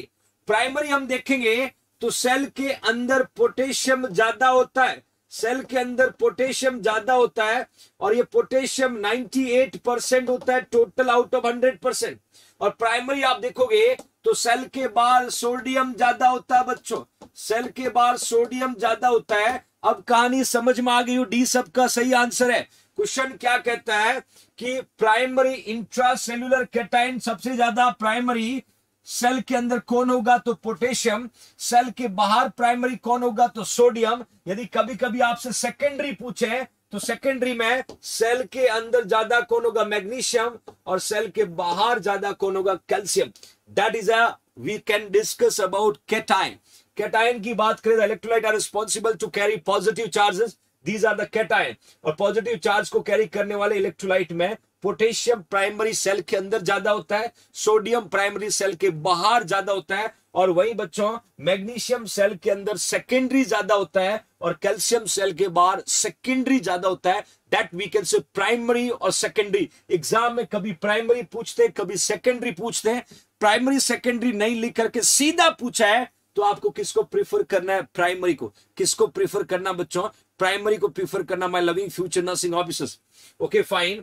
प्राइमरी हम देखेंगे तो सेल के अंदर पोटेशियम ज्यादा होता है, सेल के अंदर पोटेशियम ज्यादा होता है और ये पोटेशियम अट्ठानवे परसेंट होता है total out of hundred percent. और प्राइमरी आप देखोगे तो सेल के बाहर सोडियम ज्यादा होता है बच्चों, सेल के बाहर सोडियम ज्यादा होता है। अब कहानी समझ में आ गई, डी सबका सही आंसर है। क्वेश्चन क्या कहता है कि प्राइमरी इंट्रासेल्युलर कैटायन सबसे ज्यादा प्राइमरी सेल के अंदर कौन होगा तो पोटेशियम, सेल के बाहर प्राइमरी कौन होगा तो सोडियम। यदि कभी कभी आपसे सेकेंडरी पूछे तो सेकेंडरी में सेल के अंदर ज्यादा कौन होगा मैग्नीशियम और सेल के बाहर ज्यादा कौन होगा calcium. That is a we can discuss about cation. Cation की बात करें तो electrolyte are responsible to carry positive charges, these are the cation. और पॉजिटिव चार्ज को कैरी करने वाले इलेक्ट्रोलाइट में पोटेशियम प्राइमरी सेल के अंदर ज्यादा होता है, सोडियम प्राइमरी सेल के बाहर ज्यादा होता है, और वही बच्चों मैग्नीशियम सेल के अंदर सेकेंडरी ज्यादा होता है और कैल्शियम सेल के बाहर सेकेंडरी ज्यादा होता है। That we can say primary और सेकेंडरी। एग्जाम में कभी प्राइमरी पूछते हैं कभी सेकेंडरी पूछते हैं, प्राइमरी सेकेंडरी नहीं लिख करके सीधा पूछा है तो आपको किसको प्रीफर करना है, प्राइमरी को। किसको प्रीफर करना बच्चों, प्राइमरी को प्रीफर करना, my loving future nursing officers. Okay fine,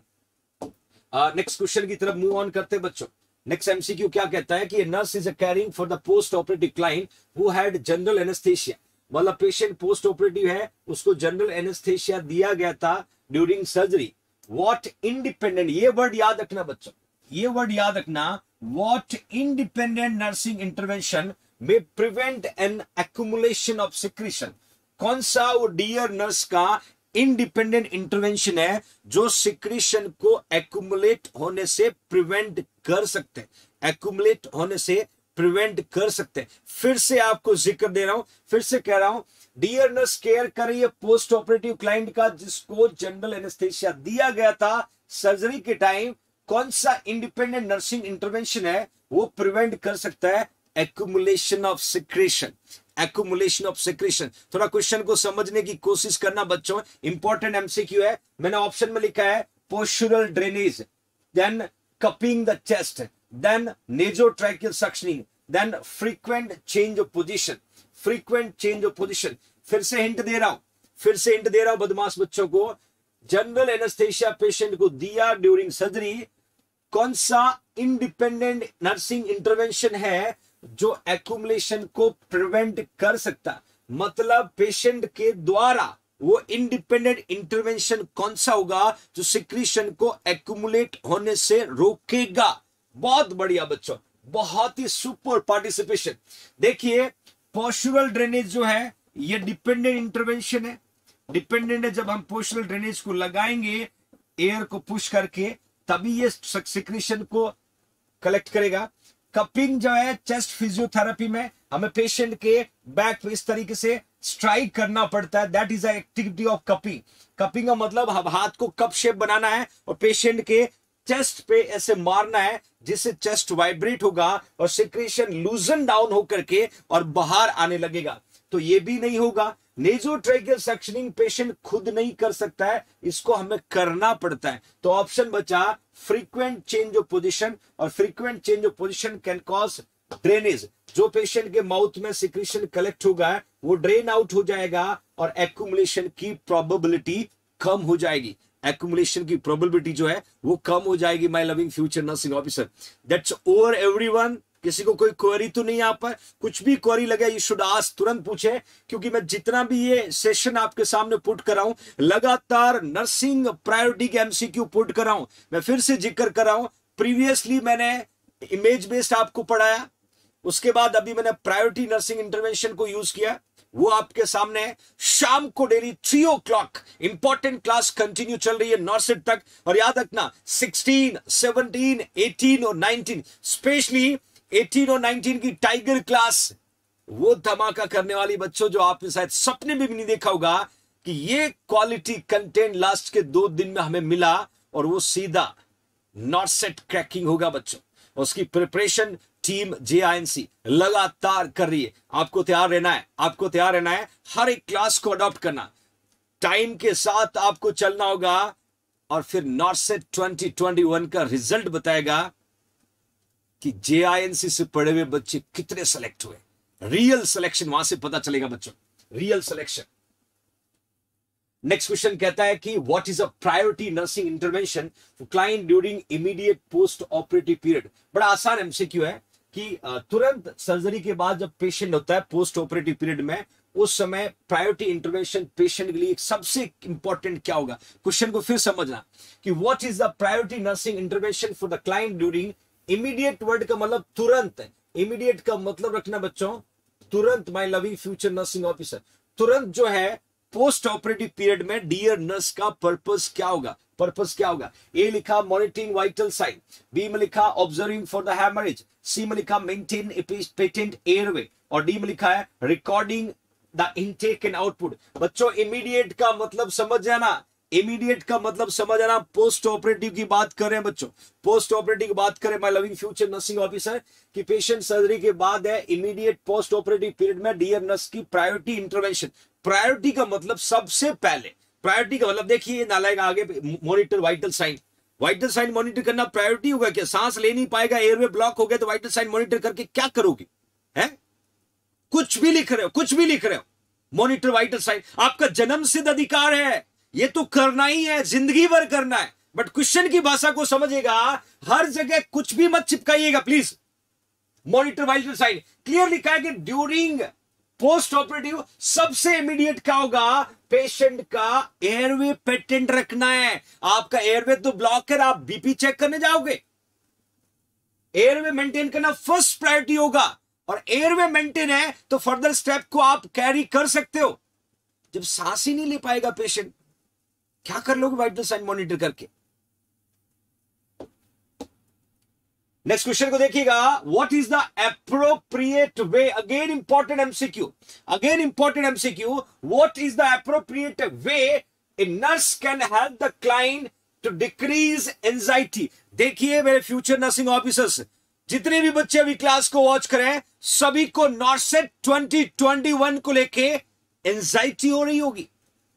next question की तरफ मूव ऑन करते हैं बच्चों। नेक्स्ट एमसीक्यू क्या कहता है कि nurse is caring for the post operative client who had general anaesthesia. मतलब पेशेंट पोस्ट ऑपरेटिव है, उसको जनरल एनेस्थेसिया दिया गया था ड्यूरिंग सर्जरी। व्हाट इंडिपेंडेंट, ये वर्ड याद रखना बच्चों, ये वर्ड याद रखना, व्हाट इंडिपेंडेंट नर्सिंग इंटरवेंशन में prevent an accumulation of secretion. कौन सा वो डियर नर्स का इंडिपेंडेंट इंटरवेंशन है जो सिक्रीशन को एक्यूमुलेट होने से प्रिवेंट कर सकते हैं, एक्यूमुलेट होने से प्रिवेंट कर सकते हैं। फिर से आपको जिक्र दे रहा हूं, फिर से कह रहा हूं, डियर नर्स केयर कर रही है पोस्ट ऑपरेटिव क्लाइंट का जिसको जनरल एनेस्थेसिया दिया गया था सर्जरी के टाइम। कौन सा इंडिपेंडेंट नर्सिंग इंटरवेंशन है वो प्रिवेंट कर सकता है accumulation of secretion, accumulation of secretion. थोड़ा क्वेश्चन को समझने की कोशिश करना बच्चों, इंपॉर्टेंट एमसीक्यू है। मैंने ऑप्शन में लिखा है postural drainage, then cupping the chest, then nasotracheal suctioning, then frequent change of position, frequent change of position. फिर से हिंट दे रहा हूं, फिर से हिंट दे रहा हूं बदमाश बच्चों को। जनरल एनेस्थेसिया पेशेंट को दिया ड्यूरिंग सर्जरी, कौन सा इंडिपेंडेंट नर्सिंग इंटरवेंशन है जो एक्यूमुलेशन को प्रिवेंट कर सकता। मतलब पेशेंट के द्वारा वो इंडिपेंडेंट इंटरवेंशन कौन सा होगा जो सिक्रीशन को एक्यूमुलेट होने से रोकेगा। बहुत बढ़िया बच्चों, बहुत ही सुपर पार्टिसिपेशन। देखिए पोस्चरल ड्रेनेज जो है ये डिपेंडेंट इंटरवेंशन है, डिपेंडेंट है। जब हम पोस्चरल ड्रेनेज को लगाएंगे एयर को पुश करके तभी ये सिक्रीशन को कलेक्ट करेगा। कपिंग जो है चेस्ट फिजियोथेरेपी में हमें पेशेंट के बैक पे इस तरीके से स्ट्राइक करना पड़ता है, that is activity of cupping. Cupping का मतलब हम हाथ को कप शेप बनाना है और पेशेंट के चेस्ट पे ऐसे मारना है जिससे चेस्ट वाइब्रेट होगा और सिक्रेशन लूजन डाउन होकर के और बाहर आने लगेगा। तो ये भी नहीं होगा। नेजोट्रैकियल सक्शनिंग पेशेंट खुद नहीं कर सकता है, इसको हमें करना पड़ता है। तो ऑप्शन बचा फ्रीक्वेंट चेंज ऑफ पोजीशन, और frequent change of position can cause drainage. जो पेशेंट के माउथ में सिक्रीशन कलेक्ट होगा वो ड्रेन आउट हो जाएगा और एक्यूमुलेशन की प्रोबेबिलिटी कम हो जाएगी, एक्यूमुलेशन की प्रोबेबिलिटी जो है वो कम हो जाएगी। My loving future nursing officer, that's over everyone. किसी को कोई क्वेरी तो नहीं? आप पर कुछ भी क्वेरी लगे यू शुड आस्क, तुरंत पूछे, क्योंकि मैं जितना भी ये सेशन आपके सामने पुट कर रहा हूं लगातार नर्सिंग प्रायोरिटी के एमसीक्यू पुट कर रहा हूं। मैं फिर से जिक्र कर रहा हूं, प्रीवियसली मैंने इमेज बेस्ड आपको पढ़ाया, उसके बाद अभी मैंने प्रायोरिटी नर्सिंग इंटरवेंशन को यूज किया, वो आपके सामने है। शाम को daily three o'clock important class continue चल रही है नॉर्सेट तक। और याद रखना सिक्सटीन, सेवनटीन, एटीन और नाइनटीन, स्पेशली एटीन और नाइनटीन की टाइगर क्लास वो धमाका करने वाली बच्चों जो आपने शायद सपने में भी नहीं देखा होगा कि ये क्वालिटी कंटेंट लास्ट के दो दिन में हमें मिला और वो सीधा नॉर्सेट क्रैकिंग होगा बच्चों। उसकी preparation team J I N C लगातार कर रही है। आपको तैयार रहना है, आपको तैयार रहना है, हर एक क्लास को अडॉप्ट करना, टाइम के साथ आपको चलना होगा और फिर नॉर्सेट ट्वेंटी ट्वेंटी वन का रिजल्ट बताएगा कि जेआईएनसी से पढ़े हुए बच्चे कितने सेलेक्ट हुए। रियल सिलेक्शन वहां से पता चलेगा बच्चों, रियल सिलेक्शन। नेक्स्ट क्वेश्चन कहता है कि what is a priority nursing intervention for client during immediate post operative period. बड़ा आसान एमसीक्यू है कि तुरंत सर्जरी के बाद जब पेशेंट होता है पोस्ट ऑपरेटिव पीरियड में, उस समय प्रायोरिटी इंटरवेंशन पेशेंट के लिए सबसे इंपॉर्टेंट क्या होगा। क्वेश्चन को फिर समझना कि what is the priority nursing intervention for the client during immediate. Word का मतलब तुरंत, इमीडिएट का मतलब रखना बच्चों तुरंत। My loving future nursing officer, तुरंत जो है पोस्ट ऑपरेटिव पीरियड में डियर नर्स का पर्पस क्या होगा, पर्पस क्या होगा। ए लिखा मॉनिटरिंग वाइटल साइन, बी में लिखा observing for the haemorrhage, C में लिखा मेंटेन पेटेंट एयरवे, और डी में लिखा है recording the intake and output. बच्चों इमीडिएट का मतलब समझ जाना, इमीडिएट का मतलब समझ आना। पोस्ट ऑपरेटिव की बात कर रहे हैं बच्चों, पोस्ट ऑपरेटिव की बात करें my loving future nursing officer कि पेशेंट सर्जरी के बाद है इमीडिएट पोस्ट ऑपरेटिव पीरियड में डियर नर्स की प्रायोरिटी इंटरवेंशन। प्रायोरिटी का मतलब सबसे पहले, प्रायोरिटी का मतलब देखिए नालायक आगे monitor vital sign, vital sign monitor करना प्रायोरिटी होगा क्या। सांस ले नहीं पाएगा, एयरवे ब्लॉक हो गया तो वाइटल साइन मॉनिटर करके क्या करोगे, है कुछ भी लिख रहे हो, कुछ भी लिख रहे हो, मॉनिटर वाइटल साइन आपका जन्म सिद्ध अधिकार है, ये तो करना ही है, जिंदगी भर करना है। बट क्वेश्चन की भाषा को समझेगा, हर जगह कुछ भी मत चिपकाइएगा please. Monitor vital sign clear लिखा है कि ड्यूरिंग पोस्ट ऑपरेटिव सबसे इमीडिएट क्या होगा, पेशेंट का एयरवे पेटेंट रखना है। आपका एयरवे तो ब्लॉक है, आप बीपी चेक करने जाओगे, एयरवे मेंटेन करना फर्स्ट प्रायोरिटी होगा। और एयरवे मेंटेन है तो फर्दर स्टेप को आप कैरी कर सकते हो। जब सांस ही नहीं ले पाएगा पेशेंट, क्या कर लोगे वाइटल साइन मॉनिटर करके। नेक्स्ट क्वेश्चन को देखिएगा, what is the appropriate way. Again important MCQ, again important MCQ, what is the appropriate way a nurse can help the client to decrease anxiety. देखिए मेरे future nursing officers, जितने भी बच्चे अभी class को watch करें, सभी को नॉर्सेट ट्वेंटी ट्वेंटी वन को लेके एंजाइटी हो रही होगी।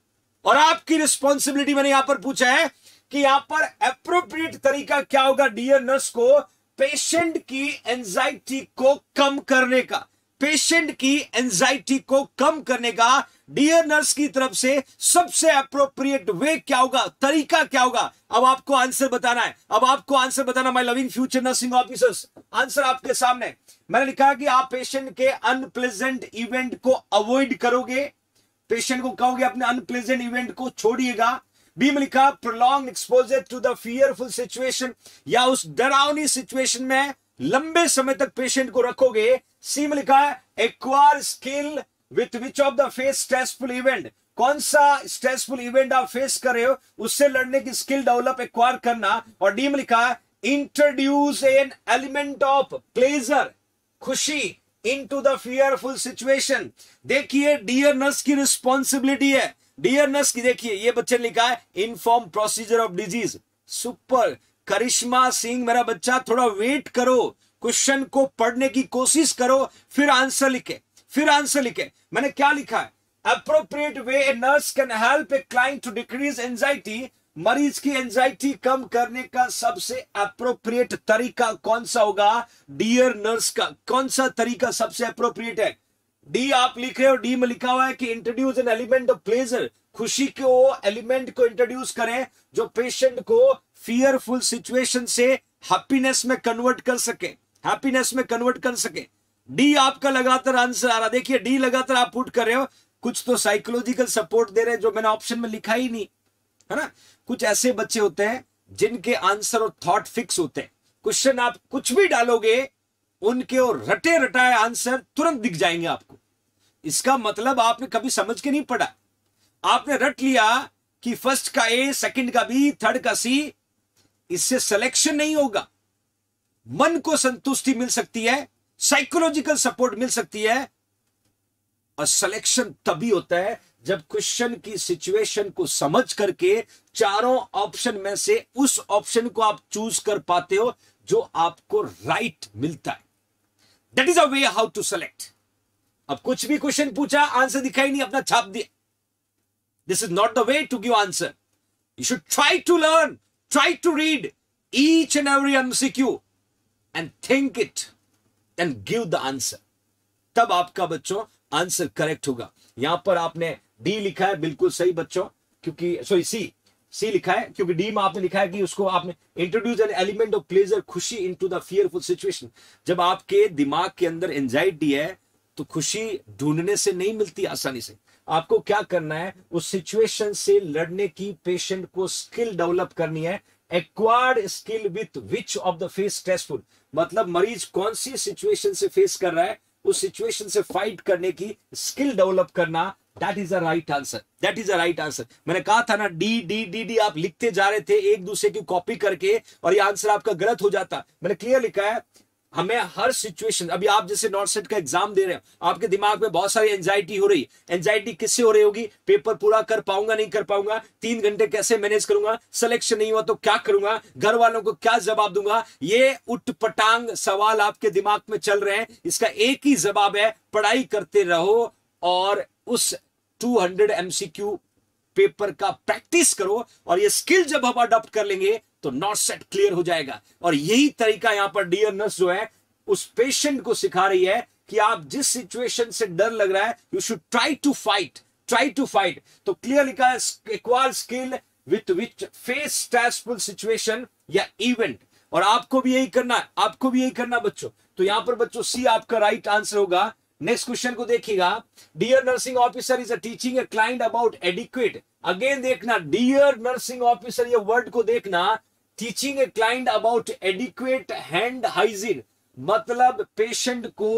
और आपकी रिस्पॉन्सिबिलिटी मैंने यहां पर पूछा है कि यहां पर एप्रोप्रिएट तरीका क्या होगा डियर नर्स को पेशेंट की एंजाइटी को कम करने का, पेशेंट की एंजाइटी को कम करने का डियर नर्स की तरफ से सबसे एप्रोप्रिएट वे क्या होगा, तरीका क्या होगा। अब आपको आंसर बताना है, अब आपको आंसर बताना my loving future nursing officers. Answer आपके सामने, मैंने लिखा कि आप पेशेंट के अनप्लेजेंट इवेंट को अवॉइड करोगे, पेशेंट को कहोगे अपने अनप्लेजेंट इवेंट को छोड़िएगा। बी में लिखा prolong exposure to the fearful situation, या उस डरावनी सिचुएशन में लंबे समय तक पेशेंट को रखोगे। सी में लिखा है acquire skill with which of the face stressful event, कौन सा स्ट्रेसफुल इवेंट आप फेस कर रहे हो उससे लड़ने की स्किल डेवलप एक्वायर करना। और डी में लिखा है introduce an element of pleasure, खुशी इनटू द फियरफुल सिचुएशन। देखिए डियर नर्स की रिस्पॉन्सिबिलिटी है, डियर नर्स की। देखिए ये बच्चे ने लिखा है inform procedure of disease, super. Karishma Singh मेरा बच्चा थोड़ा वेट करो, क्वेश्चन को पढ़ने की कोशिश करो, फिर आंसर लिखे, फिर आंसर लिखे। मैंने क्या लिखा है, appropriate way a nurse can help a client to decrease anxiety, मरीज की एंजाइटी कम करने का सबसे अप्रोप्रिएट तरीका कौन सा होगा डियर नर्स का, कौन सा तरीका सबसे अप्रोप्रिएट है। डी आप लिख रहे हो, डी में लिखा हुआ है कि introduce an element of pleasure, खुशी को एलिमेंट को इंट्रोड्यूस करें जो पेशेंट को फियरफुल सिचुएशन से हैप्पीनेस में कन्वर्ट कर सके, हैप्पीनेस में कन्वर्ट कर सके। डी आपका लगातार आंसर आ रहा, देखिए डी लगातार आप पुट कर रहे हो, कुछ तो साइकोलॉजिकल सपोर्ट दे रहे हैं जो मैंने ऑप्शन में लिखा ही नहीं है ना। कुछ ऐसे बच्चे होते हैं जिनके आंसर और थॉट फिक्स होते हैं, क्वेश्चन आप कुछ भी डालोगे उनके और रटे रटाए आंसर तुरंत दिख जाएंगे आपको। इसका मतलब आपने कभी समझ के नहीं पढ़ा, आपने रट लिया कि फर्स्ट का ए, सेकंड का बी, थर्ड का सी, इससे सिलेक्शन नहीं होगा। मन को संतुष्टि मिल सकती है, साइकोलॉजिकल सपोर्ट मिल सकती है, और सिलेक्शन तभी होता है जब क्वेश्चन की सिचुएशन को समझ करके चारों ऑप्शन में से उस ऑप्शन को आप चूज कर पाते हो जो आपको राइट मिलता है। That is a way how to select. अब कुछ भी क्वेश्चन पूछा, आंसर दिखाई नहीं, अपना छाप दिया, this is not the way to give answer. You should try to learn, try to read each and every M C Q and think it and give the answer, तब आपका बच्चों answer correct होगा। यहां पर आपने D लिखा है, बिल्कुल सही बच्चों, क्योंकि सॉरी सी सी लिखा है, क्योंकि डी में आपने लिखा है कि उसको आपने introduce an element of pleasure, खुशी इनटू द फियरफुल सिचुएशन। जब आपके दिमाग के अंदर एंजाइटी है तो खुशी ढूंढने से नहीं मिलती आसानी से। आपको क्या करना है, उस सिचुएशन से लड़ने की पेशेंट को स्किल डेवलप करनी है। Acquired skill with which of the face stressful, मतलब मरीज कौन सी सिचुएशन से फेस कर रहा है, उस सिचुएशन से फाइट करने की स्किल डेवलप करना, that is the right answer, that is the right answer. मैंने कहा था ना, डी डी डी डी आप लिखते जा रहे थे एक दूसरे की कॉपी करके और ये आंसर आपका गलत हो जाता। मैंने क्लियर लिखा है, हमें हर सिचुएशन, अभी आप जैसे नॉर्थ सेट का एग्जाम दे रहे हो, आपके दिमाग में बहुत सारी एंजाइटी हो रही है। एंजाइटी किससे हो रही होगी, पेपर पूरा कर पाऊंगा नहीं कर पाऊंगा, तीन घंटे कैसे मैनेज करूंगा, सिलेक्शन नहीं हुआ तो क्या करूंगा, घर वालों को क्या जवाब दूंगा, ये उटपटांग सवाल आपके दिमाग में चल रहे हैं। इसका एक ही जवाब है, पढ़ाई करते रहो और उस दो सौ एमसीक्यू पेपर का प्रैक्टिस करो, और ये स्किल जब हम अडॉप्ट कर लेंगे तो नॉर्थ सेट क्लियर हो जाएगा। और यही तरीका यहां पर डियर नर्स जो है उस पेशेंट को सिखा रही है कि आप जिस सिचुएशन से डर लग रहा है, you should try to fight, try to fight. तो क्लियर लिखा है, acquire skill with which face stressful situation या इवेंट, और आपको भी यही करना है, आपको भी यही करना बच्चों। तो यहां पर बच्चों सी आपका राइट आंसर होगा। नेक्स्ट क्वेश्चन को देखिएगा, dear nursing officer is a teaching a client about adequate. Again देखना, डियर नर्सिंग ऑफिसर, ये वर्ड को देखना, teaching a client about adequate hand hygiene, मतलब पेशेंट को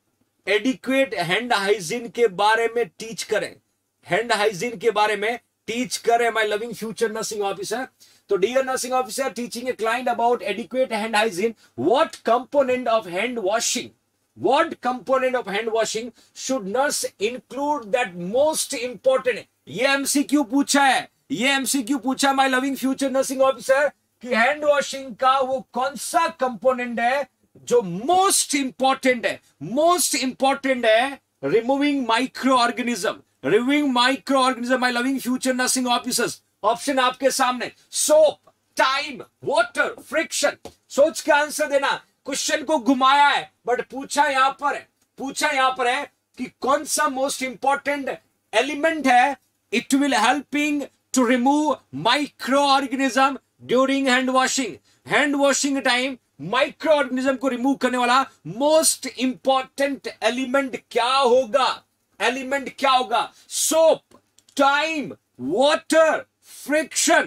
एडिक्वेट हैंड हाइजीन के बारे में टीच करें, हैंड हाइजीन के बारे में टीच करें my loving future nursing officer. तो dear nursing officer teaching a client about adequate hand hygiene, what component of hand washing, what component of hand washing should nurse include that most important? ये MCQ पूछा है, ये MCQ पूछा my loving future nursing officer कि hand washing का वो कौन सा कंपोनेंट है जो मोस्ट इंपॉर्टेंट है। मोस्ट इंपॉर्टेंट है removing micro organism, removing micro organism my loving future nursing officers. Option आपके सामने, सोप, टाइम, वाटर, फ्रिक्शन। सोच के आंसर देना। क्वेश्चन को घुमाया है बट पूछा यहां पर है, पूछा यहां पर है कि कौन सा मोस्ट इंपॉर्टेंट एलिमेंट है। It will helping to remove microorganism during hand washing. Hand washing time microorganism को रिमूव करने वाला मोस्ट इंपॉर्टेंट एलिमेंट क्या होगा, एलिमेंट क्या होगा? Soap, time, water, friction.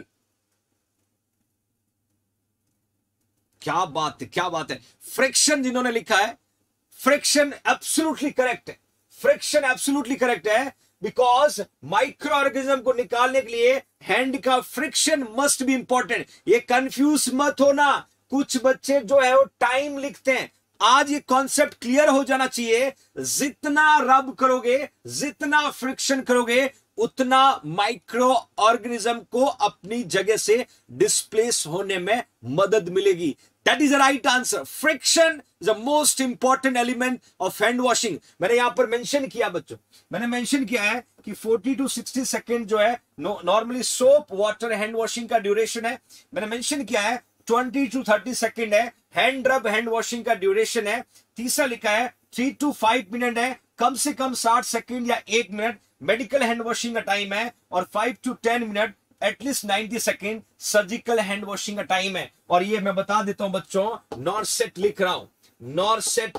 क्या बात है, क्या बात है। फ्रिक्शन जिन्होंने लिखा है, फ्रिक्शन एब्सोल्युटली करेक्ट है, फ्रिक्शन एब्सोल्युटली करेक्ट है, बिकॉज माइक्रो ऑर्गेनिज्म को निकालने के लिए हैंड का फ्रिक्शन मस्ट बी इंपॉर्टेंट। ये कंफ्यूज मत होना, कुछ बच्चे जो है वो टाइम लिखते हैं। आज ये कॉन्सेप्ट क्लियर हो जाना चाहिए, जितना रब करोगे, जितना फ्रिक्शन करोगे, उतना माइक्रो ऑर्गेनिज्म को अपनी जगह से डिस्प्लेस होने में मदद मिलेगी। That is the right answer. Friction is the most important element of hand washing. मैंने यहां पर मेंशन किया बच्चों, मैंने मेंशन किया है कि चालीस टू साठ सेकंड जो है normally soap water hand washing का ड्यूरेशन है। मैंने मेंशन किया है बीस टू तीस सेकंड है हैंड रब हैंड वॉशिंग का ड्यूरेशन है। तीसरा लिखा है थ्री टू फाइव मिनट है, कम से कम साठ सेकंड या एक मिनट मेडिकल हैंड वॉशिंग का टाइम है, और five to ten minute at least ninety second surgical hand washing का टाइम है। और ये मैं बता देता हूं बच्चों, नॉर्थ सेट लिख रहा हूं, north set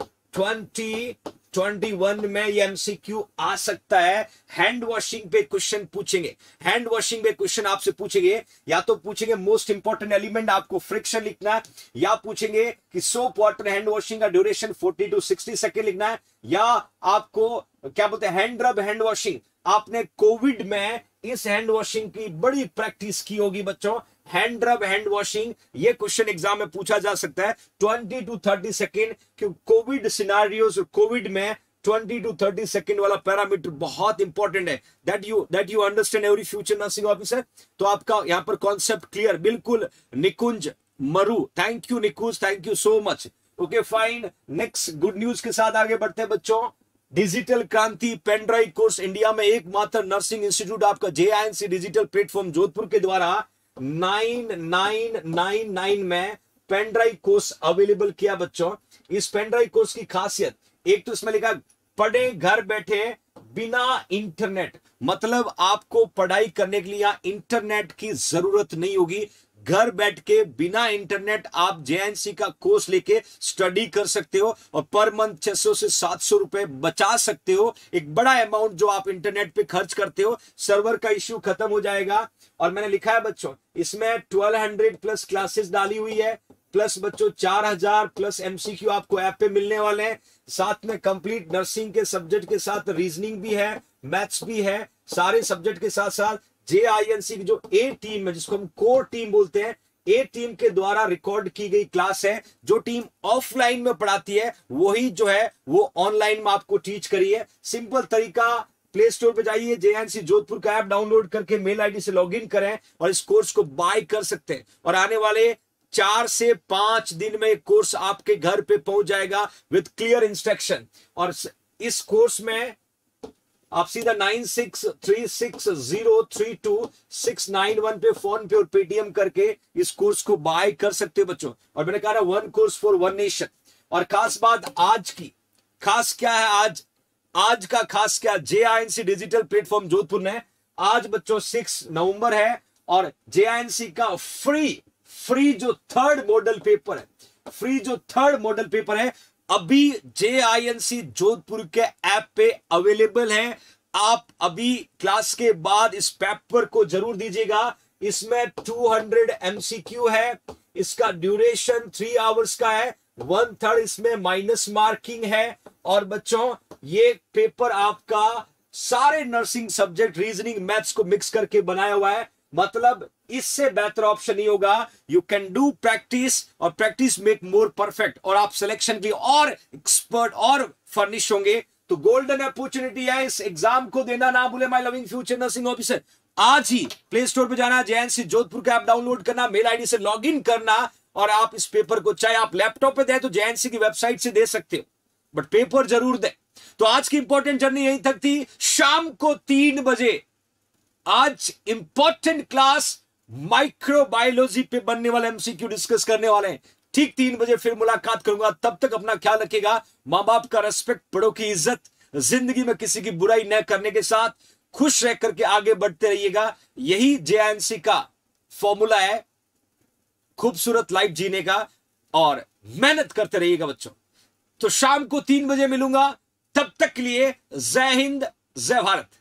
twenty twenty one में ये एमसीक्यू आ सकता है। हैंड वॉशिंग पे क्वेश्चन पूछेंगे, हैंड वॉशिंग पे क्वेश्चन आपसे पूछेंगे, या तो पूछेंगे मोस्ट इंपॉर्टेंट एलिमेंट आपको फ्रिक्शन लिखना है, या पूछेंगे कि सोप वाटर हैंड वॉशिंग का ड्यूरेशन चालीस टू साठ सेकंड लिखना है, या आपको क्या बोलते हैं हैंड रब हैंड वॉशिंग। आपने कोविड में इस हैंड वॉशिंग की बड़ी प्रैक्टिस की होगी बच्चों, हैंड रब हैंड वॉशिंग। ये क्वेश्चन एग्जाम में पूछा जा सकता है ट्वेंटी टू थर्टी सेकेंड, क्योंकि कोविड सिनारियोस और कोविड में ट्वेंटी टू थर्टी सेकेंड वाला पैरामीटर बहुत इंपॉर्टेंट है। That you that you understand every future nursing officer. तो आपका यहां पर कॉन्सेप्ट क्लियर, बिल्कुल। Nikunj Maru, thank you Nikunj, thank you so much. Okay fine, next good news के साथ आगे बढ़ते हैं बच्चों। डिजिटल क्रांति पेन ड्राइव कोर्स इंडिया में एकमात्र नर्सिंग इंस्टीट्यूट आपका J I N C digital platform Jodhpur के द्वारा नाइन नाइन नाइन नाइन में पेन ड्राइव कोर्स अवेलेबल किया बच्चों। इस पेन ड्राइव कोर्स की खासियत, एक तो इसमें लिखा पढ़े घर बैठे बिना इंटरनेट, मतलब आपको पढ़ाई करने के लिए यहां इंटरनेट की जरूरत नहीं होगी। घर बैठ के बिना इंटरनेट आप जेएनसी का कोर्स लेके स्टडी कर सकते हो और पर मंथ छह सौ से सात सौ रुपए बचा सकते हो। एक बड़ा अमाउंट जो आप इंटरनेट पे खर्च करते हो, सर्वर का इश्यू खत्म हो जाएगा। और मैंने लिखा है बच्चों इसमें बारह सौ प्लस क्लासेस डाली हुई है, प्लस बच्चों चार हज़ार प्लस एमसीक्यू आपको ऐप पे मिलने वाले हैं। साथ में कंप्लीट नर्सिंग के सब्जेक्ट के साथ रीजनिंग भी है, मैथ्स भी है, सारे सब्जेक्ट के साथ साथ जेआईएनसी की जो ए टीम है, जिसको हम कोर टीम बोलते हैं, ए टीम के द्वारा रिकॉर्ड की गई क्लास है। जो टीम ऑफलाइन में पढ़ाती है वही जो है वो ऑनलाइन में आपको टीच करी है। सिंपल तरीका, प्ले स्टोर पे जाइए, जेएनसी जोधपुर का ऐप डाउनलोड करके मेल आईडी से लॉगिन करें और इस कोर्स को बाय कर सकते हैं। और आने वाले चार से पांच दिन में कोर्स आपके घर पे पहुंच जाएगा विद क्लियर इंस्ट्रक्शन। और इस कोर्स में आप सीधा nine six three six zero three two six nine one पे फोन पे और पेटीएम करके इस कोर्स को बाय कर सकते हो बच्चों। और मैंने कहा one course for one nation. और खास बात आज की, खास क्या है आज, आज का खास क्या, जेआईएनसी डिजिटल प्लेटफॉर्म जोधपुर ने आज बच्चों सिक्स नवंबर है और जेआईएनसी का फ्री फ्री जो थर्ड मॉडल पेपर है, फ्री जो थर्ड मॉडल पेपर है अभी जेआईएनसी जोधपुर के ऐप पे अवेलेबल है। आप अभी क्लास के बाद इस पेपर को जरूर दीजिएगा। इसमें दो सौ एमसीक्यू है, इसका ड्यूरेशन थ्री आवर्स का है, वन थर्ड इसमें माइनस मार्किंग है। और बच्चों ये पेपर आपका सारे नर्सिंग सब्जेक्ट, रीजनिंग, मैथ्स को मिक्स करके बनाया हुआ है। मतलब इससे बेहतर ऑप्शन नहीं होगा। यू कैन डू प्रैक्टिस और प्रैक्टिस मेक मोर परफेक्ट, और आप सिलेक्शन के और एक्सपर्ट और फर्निश होंगे। तो गोल्डन अपॉर्चुनिटी है, इस एग्जाम को देना ना भूले my loving future nursing officer. आज ही प्ले स्टोर पे जाना, जेएनसी जोधपुर का ऐप डाउनलोड करना, मेल आईडी से लॉग इन करना और आप इस पेपर को, चाहे आप लैपटॉप पे दें तो जेएनसी की वेबसाइट से दे सकते हो, बट पेपर जरूर दें। तो आज की इंपॉर्टेंट जर्नी यहीं तक थी। शाम को तीन बजे आज इंपॉर्टेंट क्लास माइक्रोबायोलॉजी पे बनने वाले एमसीक्यू डिस्कस करने वाले हैं। ठीक तीन बजे फिर मुलाकात करूंगा। तब तक अपना ख्याल रखिएगा। मां बाप का रेस्पेक्ट, बड़ों की इज्जत, जिंदगी में किसी की बुराई न करने के साथ खुश रह करके आगे बढ़ते रहिएगा। यही जेएनसी का फॉर्मूला है खूबसूरत लाइफ जीने का, और मेहनत करते रहिएगा बच्चों। तो शाम को तीन बजे मिलूंगा, तब तक के लिए जय हिंद, जय भारत।